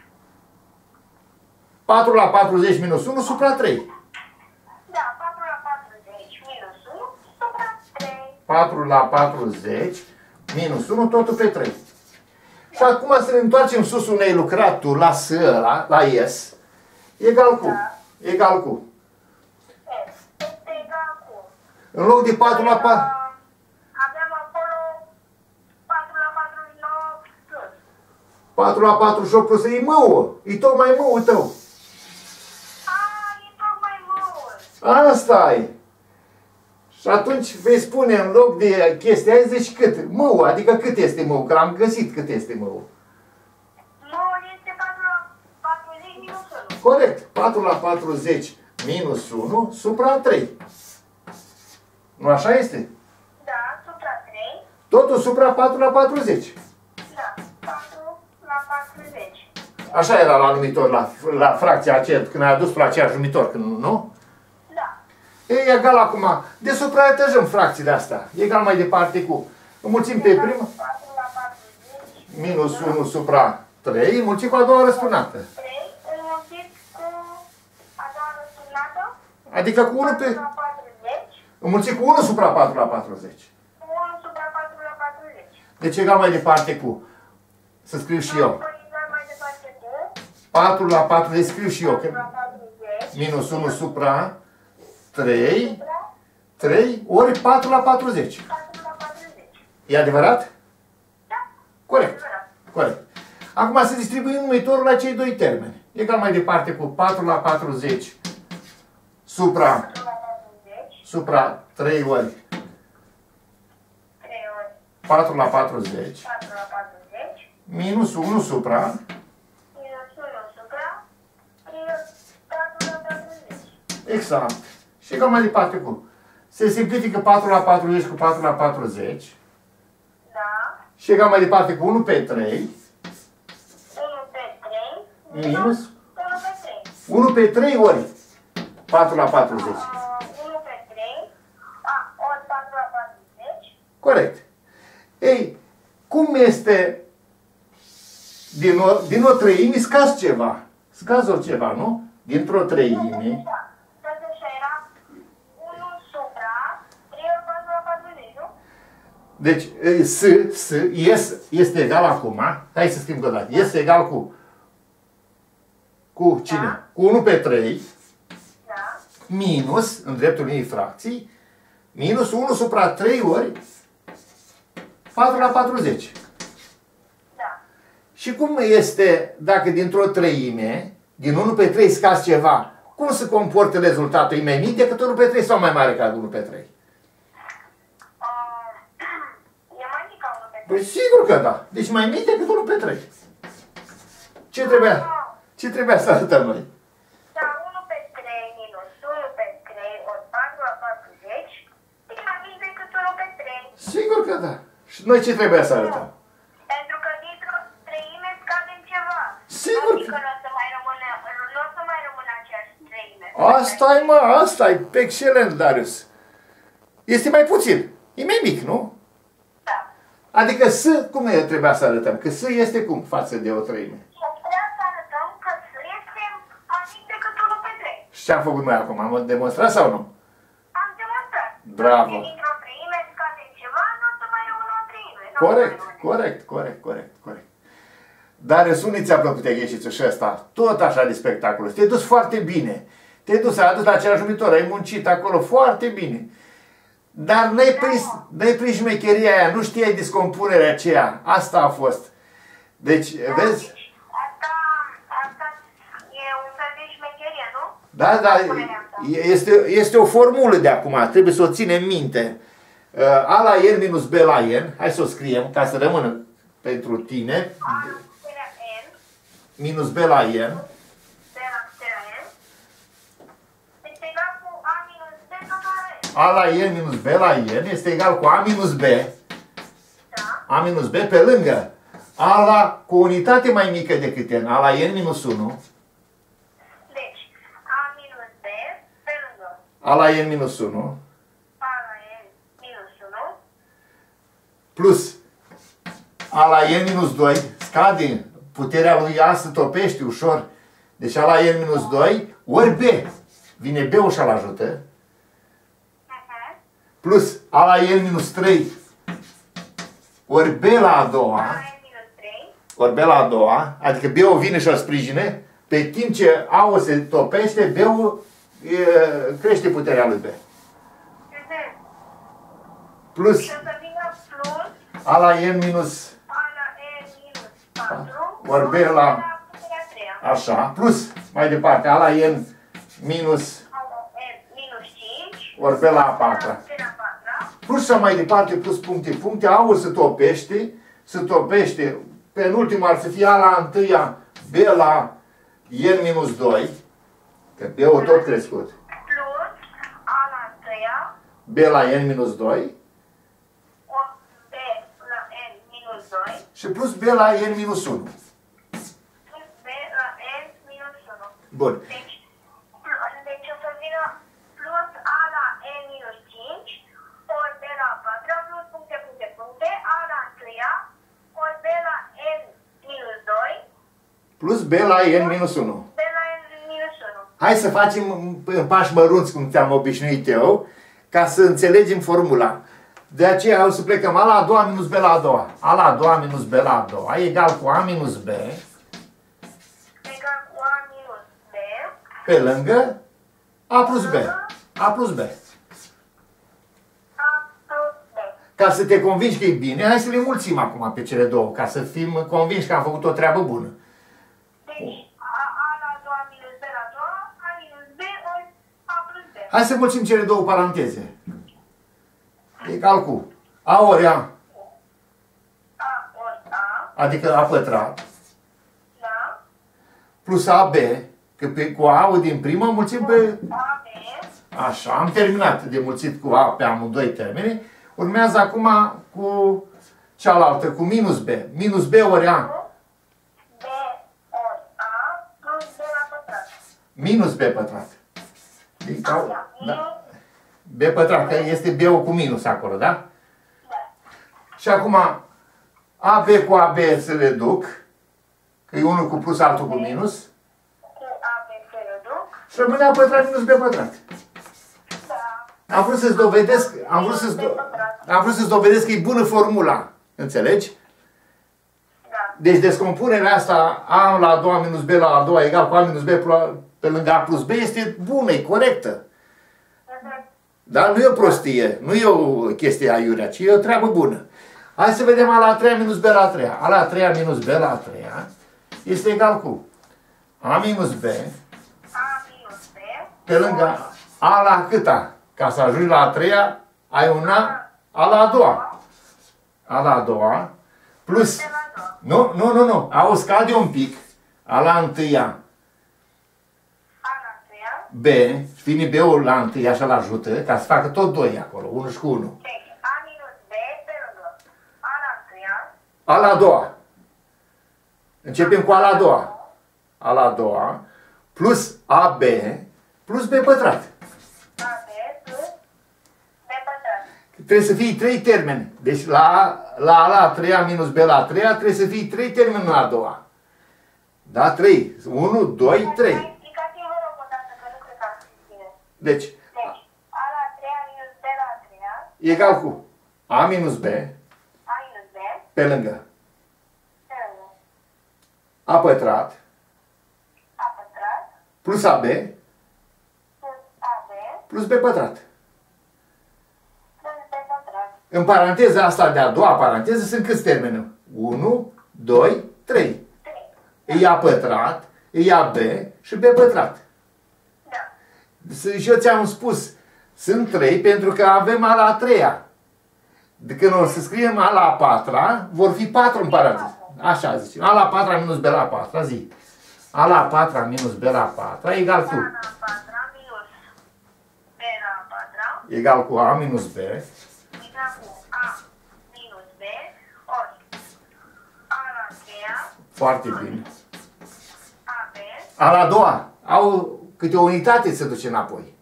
patru la patruzeci minus unu supra trei. da, patru la patruzeci minus unu supra trei. patru la patruzeci minus unu, totul pe trei. Și acum să ne întoarcem sus unei lucraturi la S ăla, la S, egal cu, egal cu, Este egal cu în loc de patru la patru, avem acolo patru la patruzeci și nouă plus. patru la patruzeci și opt plus e mău, e tocmai măul tău. A, e tocmai mult. Asta e. Și atunci vei spune în loc de chestia aia, zici cât? Mău, adică cât este mău? Că am găsit cât este mău. Mult este patru la patruzeci minus unu. Corect. patru la patruzeci minus unu supra trei. Nu așa este? Da, supra trei. Totul supra patru la patruzeci. Da, patru la patruzeci. Așa era la numitor, la, la fracția aceea, când ai adus la aceeași numitor, când, nu? Da. E egal acum. De supraetajăm fracțiile astea. Egal mai departe cu. Înmulțim pe prima. patru la patruzeci. Minus unu supra trei. Înmulțim cu a doua răsturnată. trei înmulțit cu a doua răsturnată. Adică cu unu pe... patru la patruzeci. Înmulțim cu unu supra patru la patruzeci. unu supra patru la patruzeci. Deci egal mai departe cu. Să scriu și eu. Egal mai departe cu patru la patruzeci scriu și eu. patru Că la patruzeci. minus unu supra trei. Supra trei ori patru la patruzeci. patru la patruzeci. E adevărat? Da? Corect. Corect. Acum să distribuim numitorul la cei doi termeni. Egal mai departe cu patru la patruzeci supra, patru la patruzeci. supra trei ori trei ori patru la patruzeci patru la patruzeci. minus unu supra Minus unu supra patru la patruzeci. exact. Și egal mai departe cu. Se simplifică patru la patruzeci cu patru la patruzeci Da. și egal mai departe cu unu pe trei unu pe trei. minus unu pe trei. unu pe trei ori patru la patruzeci. Uh, unu pe trei. A, ori patru la patruzeci. Corect. Ei, cum este din o, din o treime scazi ceva? Scazi oriceva, nu? Dintr-o treime. Da. Tot așa era unu supra trei ori patru la patruzeci, nu? Deci, e, S, S, S este egal acum. Hai să scriem că dată. Este egal cu cu cine? Da. Cu unu pe trei Da. minus, în dreptul unei fracții, minus unu supra trei ori patru la patruzeci. Da. Și cum este dacă dintr-o treime, din unu pe trei scazi ceva, cum se comportă rezultatul? E mai mic decât unu pe trei sau mai mare ca unu pe trei? Uh, e mai mic ca unu pe Păi sigur că da. Deci mai mic decât unu pe trei. Ce trebuia, ce trebuia să arătăm noi? Da, unu pe trei minus unu pe trei ori patru la patruzeci e mai mic decât unu pe trei. Sigur că da. Și noi ce trebuia să arătăm? Pentru că dintr-o treime scadem ceva. Sigur adică că... nu o să mai rămână, nu o să mai rămână aceeași treime. Asta-i, mă, asta-i. Excelent, Darius. Este mai puțin. E mai mic, nu? Da. Adică S, cum e, trebuia să arătăm? Că S este cum față de o treime? Trebuia să arătăm că S este mai mic decât unu pe trei. Și ce am făcut noi acum? Am demonstrat sau nu? Am demonstrat. Bravo. Dintr-o treime scadem ceva, nu o să mai rămână o treime. Corect, corect, corect, corect, corect. Dar unii ți-a plăcut exercițiul și ăsta, tot așa de spectaculos. Te-ai dus foarte bine. Te-ai dus, ai adus la același numitor, ai muncit acolo foarte bine. Dar n-ai prins, n-ai prins șmecheria aia, nu știai descompunerea aceea. Asta a fost. Deci, da, vezi? Deci, asta, asta e un fel de șmecherie, nu? Da, da, este, este o formulă de acum, trebuie să o ținem minte. A la n minus B la n, hai să o scriem ca să rămână pentru tine. A la puterea n minus B la n. B la puterea n este egal cu A minus B tot la n. A la n minus B la n este egal cu A minus B. Da. A minus B pe lângă A la cu o unitate mai mică decât n, A la n minus unu. Deci, A minus B pe lângă A la n minus unu. A la n minus unu. Plus A la n minus doi. Scade puterea lui A, se topește ușor. Deci A la n minus doi ori B. Vine B-ul și-l ajută. Plus A la n minus trei ori B la a doua. Ori B la a doua. Adică B-ul vine și o sprijine. Pe timp ce A-ul se topește, B-ul crește puterea lui B. Plus A la n minus ori B la... Așa. Plus, mai departe, A la n minus ori B la a patra. Plus și mai departe, plus puncte, puncte, A-ul se topește, se topește, penultimul ar să fie A la întâia, B la n minus doi, că B-ul tot crescut. Plus A la întâia, B la n minus doi. B la n minus doi. Și plus B la n minus unu. Plus B la n minus unu. Bun. Deci, deci o să vină plus A la n minus cinci, ori B la a patra, plus puncte, puncte, puncte, A la întâia, ori B la n minus doi. Plus B la n minus unu. B la n minus unu. Hai să facem în pași mărunți, cum te-am obișnuit eu, ca să înțelegem formula. De aceea o să plecăm A la a doua minus B la a doua. A la a doua minus B la a doua egal cu A minus B. Egal cu A minus B. Pe lângă A plus B. A plus B. A plus B. Ca să te convingi că e bine, hai să le mulțim acum pe cele două, ca să fim convinși că am făcut o treabă bună. Deci, A, A la a doua minus B la a doua, A minus B ori A plus B. Hai să mulțim cele două paranteze. Egal cu A ori A, A ori A, adică A pătrat, da, plus A B, că pe, cu A-ul din primă mulțim pe... A B, Așa, am terminat de mulțit cu A pe amândoi termeni. Urmează acum cu cealaltă, cu minus B. Minus B ori A. B ori A plus B la pătrat. Minus B pătrat. Din cau... Da. Da. B pătrat, că este B-ul cu minus acolo, da? Da. Și acum A B cu A B se reduc, că e unul cu plus, altul cu minus. Cu A B se reduc. Și rămâne A pătrat minus B pătrat. Da. Am vrut să-ți dovedesc, am vrut să-ți do... am vrut să-ți dovedesc că e bună formula. Înțelegi? Da. Deci descompunerea asta A la a doua minus B la a doua egal cu A minus B pe lângă A plus B este bună, e corectă. Dar nu e o prostie, nu e o chestie aiurea, ci e o treabă bună. Hai să vedem A la a treia minus B la a treia. A la a treia minus B la a treia este egal cu A minus B A minus B pe lângă A la câta? Ca să ajungi la a treia, ai un A, A la a doua. A la a doua plus, nu, nu, nu, nu, au scade un pic, a la întâia, B, vine B-ul la întâia și-l ajută, ca să facă tot doi acolo, unul și cu unul. A minus B pe lângă A la întâia. A la a doua. Începem cu A la a doua. A la a doua, plus A B, plus B pătrat. A B plus B pătrat. Trebuie să fie trei termeni. Deci la, la A la a treia minus B la a treia trebuie să fie trei termeni la a doua. Da? trei. unu, doi, trei. Deci, deci, A la a treia minus B la a treia egal cu A minus B, A minus B pe lângă pe lângă A pătrat, A pătrat plus A B, plus A B plus B pătrat. plus B pătrat. În paranteza asta de a doua paranteză sunt câți termeni? unu, doi, trei. E A pătrat, e A B și B pătrat. Și eu ți-am spus, sunt trei pentru că avem A la a treia. De când o să scriem A la a patra, vor fi patru în paranteză. Așa zicem. A la a patra minus B la a patra, zi. A la a patra minus B la a patra egal cu... A la a patra minus B la a patra egal cu A minus B. egal cu A minus B ori A la a treia. Foarte bine. A B. A la a doua. Au câte o unitate se duce înapoi.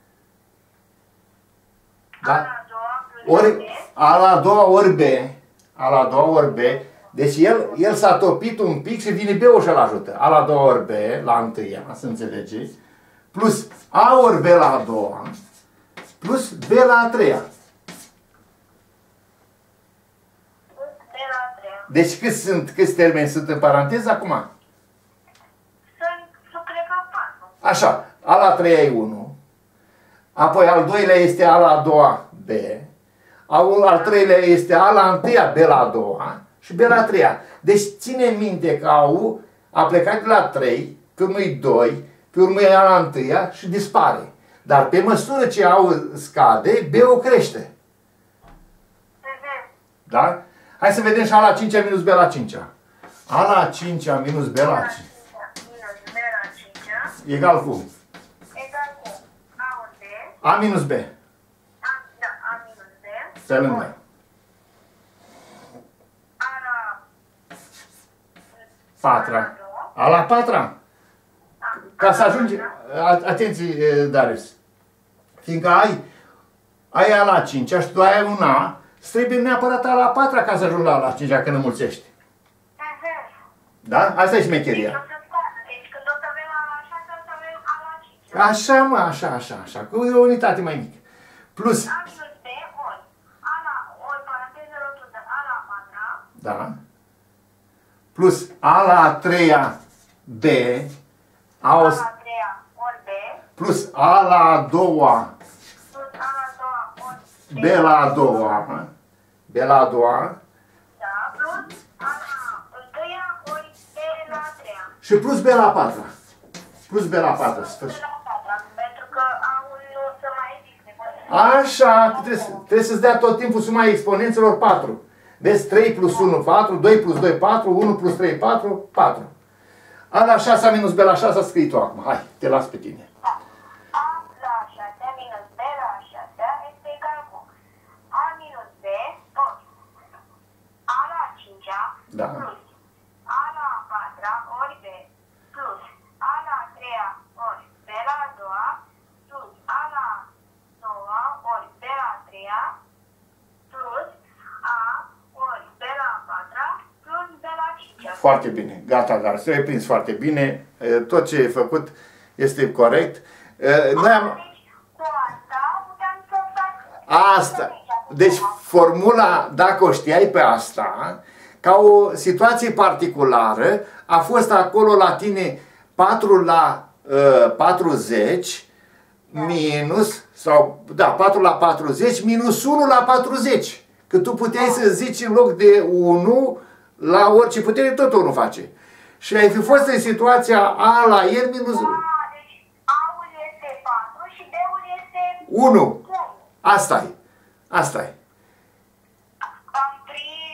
Da? A la a doua plus Ori, B. A la a doua ori B. A la a doua ori B. Deci el, el s-a topit un pic și vine B-ul și-l ajută. A la a doua ori B, la întâia, să înțelegeți. Plus A ori B la a doua. Plus B la a treia. Plus B la a treia. Deci câți sunt, câți termeni sunt în paranteză acum? Sunt, cred că patru. Așa, A la a treia e unu. Apoi al doilea este A la a doua B. Al, al treilea este A la întâia B la a doua. Și B la a treia. Deci ține minte că A U a plecat de la trei, pe urmă e doi, pe urmă e A la întâia și dispare. Dar pe măsură ce A U scade, B-ul crește. Da? Hai să vedem și A la cincea minus B la cincea. A la cincea minus B la cincea. Minus B la cincea. Egal cu Egal cu A ori B. A minus B. A, da, A minus B. Pe lângă. A la Patra. A la patra. Ca să ajungi... Atenție, Darius. Fiindcă ai, ai A la cincea și tu ai un A, trebuie neapărat A la patra ca să ajungi la A la cincea când înmulțești. Da? Asta e șmecheria. Deci când o să avem A la șase, o să avem A la cincea. Așa, mă, așa, așa, așa. Cu o unitate mai mică. Plus... A minus B ori A la, ori paranteză rotundă, A la patra. Da. Plus A la a treia B. A, A o, la treia ori B. plus A la a doua Plus A la doua ori B la a doua. B la a doua. Da, plus A la întâia ori B la a treia. Și plus B la a patra. Plus B la a patra. B Sfârșit. la patra, pentru că A-ul nu o să mai existe. Așa, trebuie, trebuie să-ți dea tot timpul suma exponențelor patru. Vezi, trei plus unu, patru, doi plus doi, patru, unu plus trei, patru, patru. A la șase minus B la șase scrii tu acum. Hai, te las pe tine. A la șase minus B la șase este egal cu A minus B ori A la cincea Da. plus A la a patra ori B plus A la a treia ori B la a doua plus A la a doua ori B la a treia plus A ori B la a patra plus B la a cincea. Foarte bine. Gata, dar s-ai prins foarte bine. Tot ce ai făcut este corect. Noi am... Cu asta puteam să fac... Asta. Deci formula, dacă o știai pe asta, ca o situație particulară, a fost acolo la tine patru la uh, patruzeci minus, sau, da, patru la patruzeci minus unu la patruzeci. Că tu puteai să zici în loc de unu, la orice putere, tot unu face. Și ai fi fost în situația A la el minus Da, deci A-ul este patru și B-ul este unu. Asta e. Asta e. Am prins, da.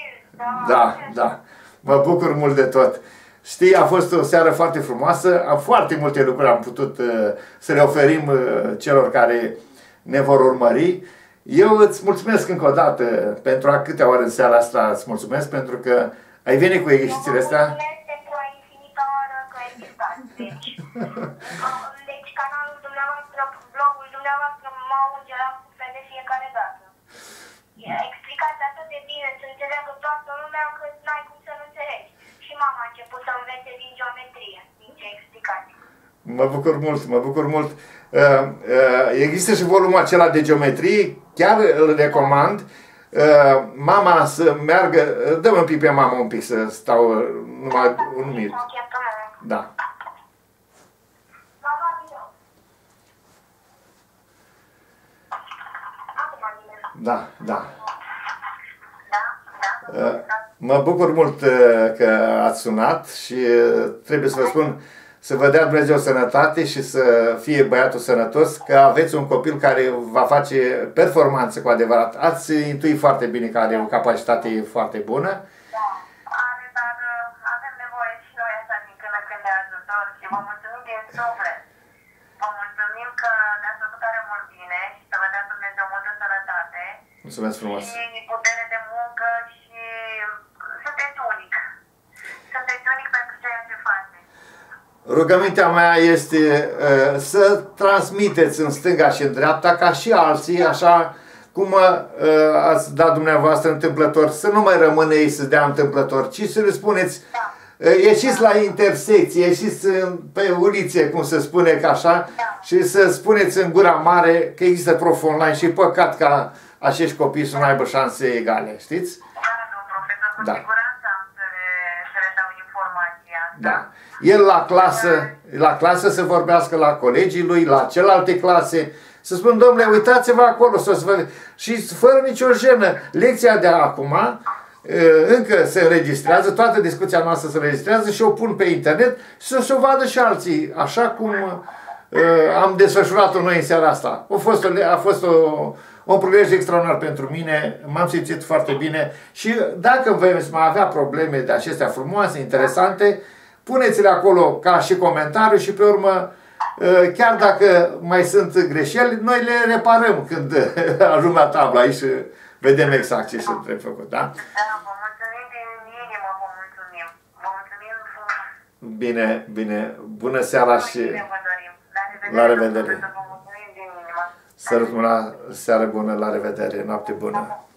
Da, da. Mă bucur mult de tot. Știi, a fost o seară foarte frumoasă, am foarte multe lucruri am putut uh, să le oferim uh, celor care ne vor urmări. Eu îți mulțumesc încă o dată pentru a câtea ori în seara asta, îți mulțumesc pentru că ai venit cu exercițiile astea. Eu mulțumesc pentru a infinita oară că existați. Deci, deci canalul dumneavoastră, blogul dumneavoastră mă auge la suflet de fiecare dată. Explicați atât de bine, să înțeleagă toată lumea că n-ai cum să nu înțelegi. Și mama a început să învețe din geometrie, din ce explicați. Mă bucur mult, mă bucur mult. Uh, uh, există și volumul acela de geometrie, chiar îl recomand. Uh, mama să meargă, dă-mă un pic pe mama un pic să stau numai un minut. Da. Da, da. Uh, mă bucur mult uh, că ați sunat și uh, trebuie să vă spun să vă dea Dumnezeu sănătate și să fie băiatul sănătos, că aveți un copil care va face performanță cu adevărat. Ați intuit foarte bine că are o capacitate foarte bună. Da, are, dar avem nevoie și noi așa din când în când de ajutor și vă mulțumim din suflet. Vă mulțumim că ne-ați făcut tare mult bine și să vă dea Dumnezeu multă sănătate. Mulțumesc frumos. Și putere de muncă și sunteți unic. Sunteți unic pentru ceea ce faceți. Rugămintea mea este uh, să transmiteți în stânga și în dreapta ca și alții, așa cum uh, ați dat dumneavoastră întâmplător, să nu mai rămână ei să dea întâmplător, ci să le spuneți, Da. uh, ieșiți la intersecție, ieșiți pe ulițe, cum se spune că așa, Da. și să spuneți în gura mare că există prof online și păcat ca acești copii să nu aibă șanse egale, știți? Da, domnul profesor, cu Da. siguranță am să le, să le dau informația asta. Da. El la clasă, la clasă să vorbească la colegii lui, la celelalte clase, să spun, domnule, uitați-vă acolo, să vă... și fără nicio jenă. Lecția de acum încă se înregistrează, toată discuția noastră se înregistrează și o pun pe internet și să o vadă și alții, așa cum am desfășurat-o noi în seara asta. A fost, o, a fost o, un prilej extraordinar pentru mine, m-am simțit foarte bine și dacă veți mai avea probleme de acestea frumoase, interesante, puneți-le acolo ca și comentariu și pe urmă, chiar dacă mai sunt greșeli, noi le reparăm când ajung la tabla aici și vedem exact ce sunt trebuie făcut, da? Da, vă mulțumim din inimă, vă mulțumim. Vă mulțumim frumos. Bine, bine. Bună seara și la revedere. Vă mulțumim din inimă. Sărut mâna, seară bună, la revedere, noapte bună.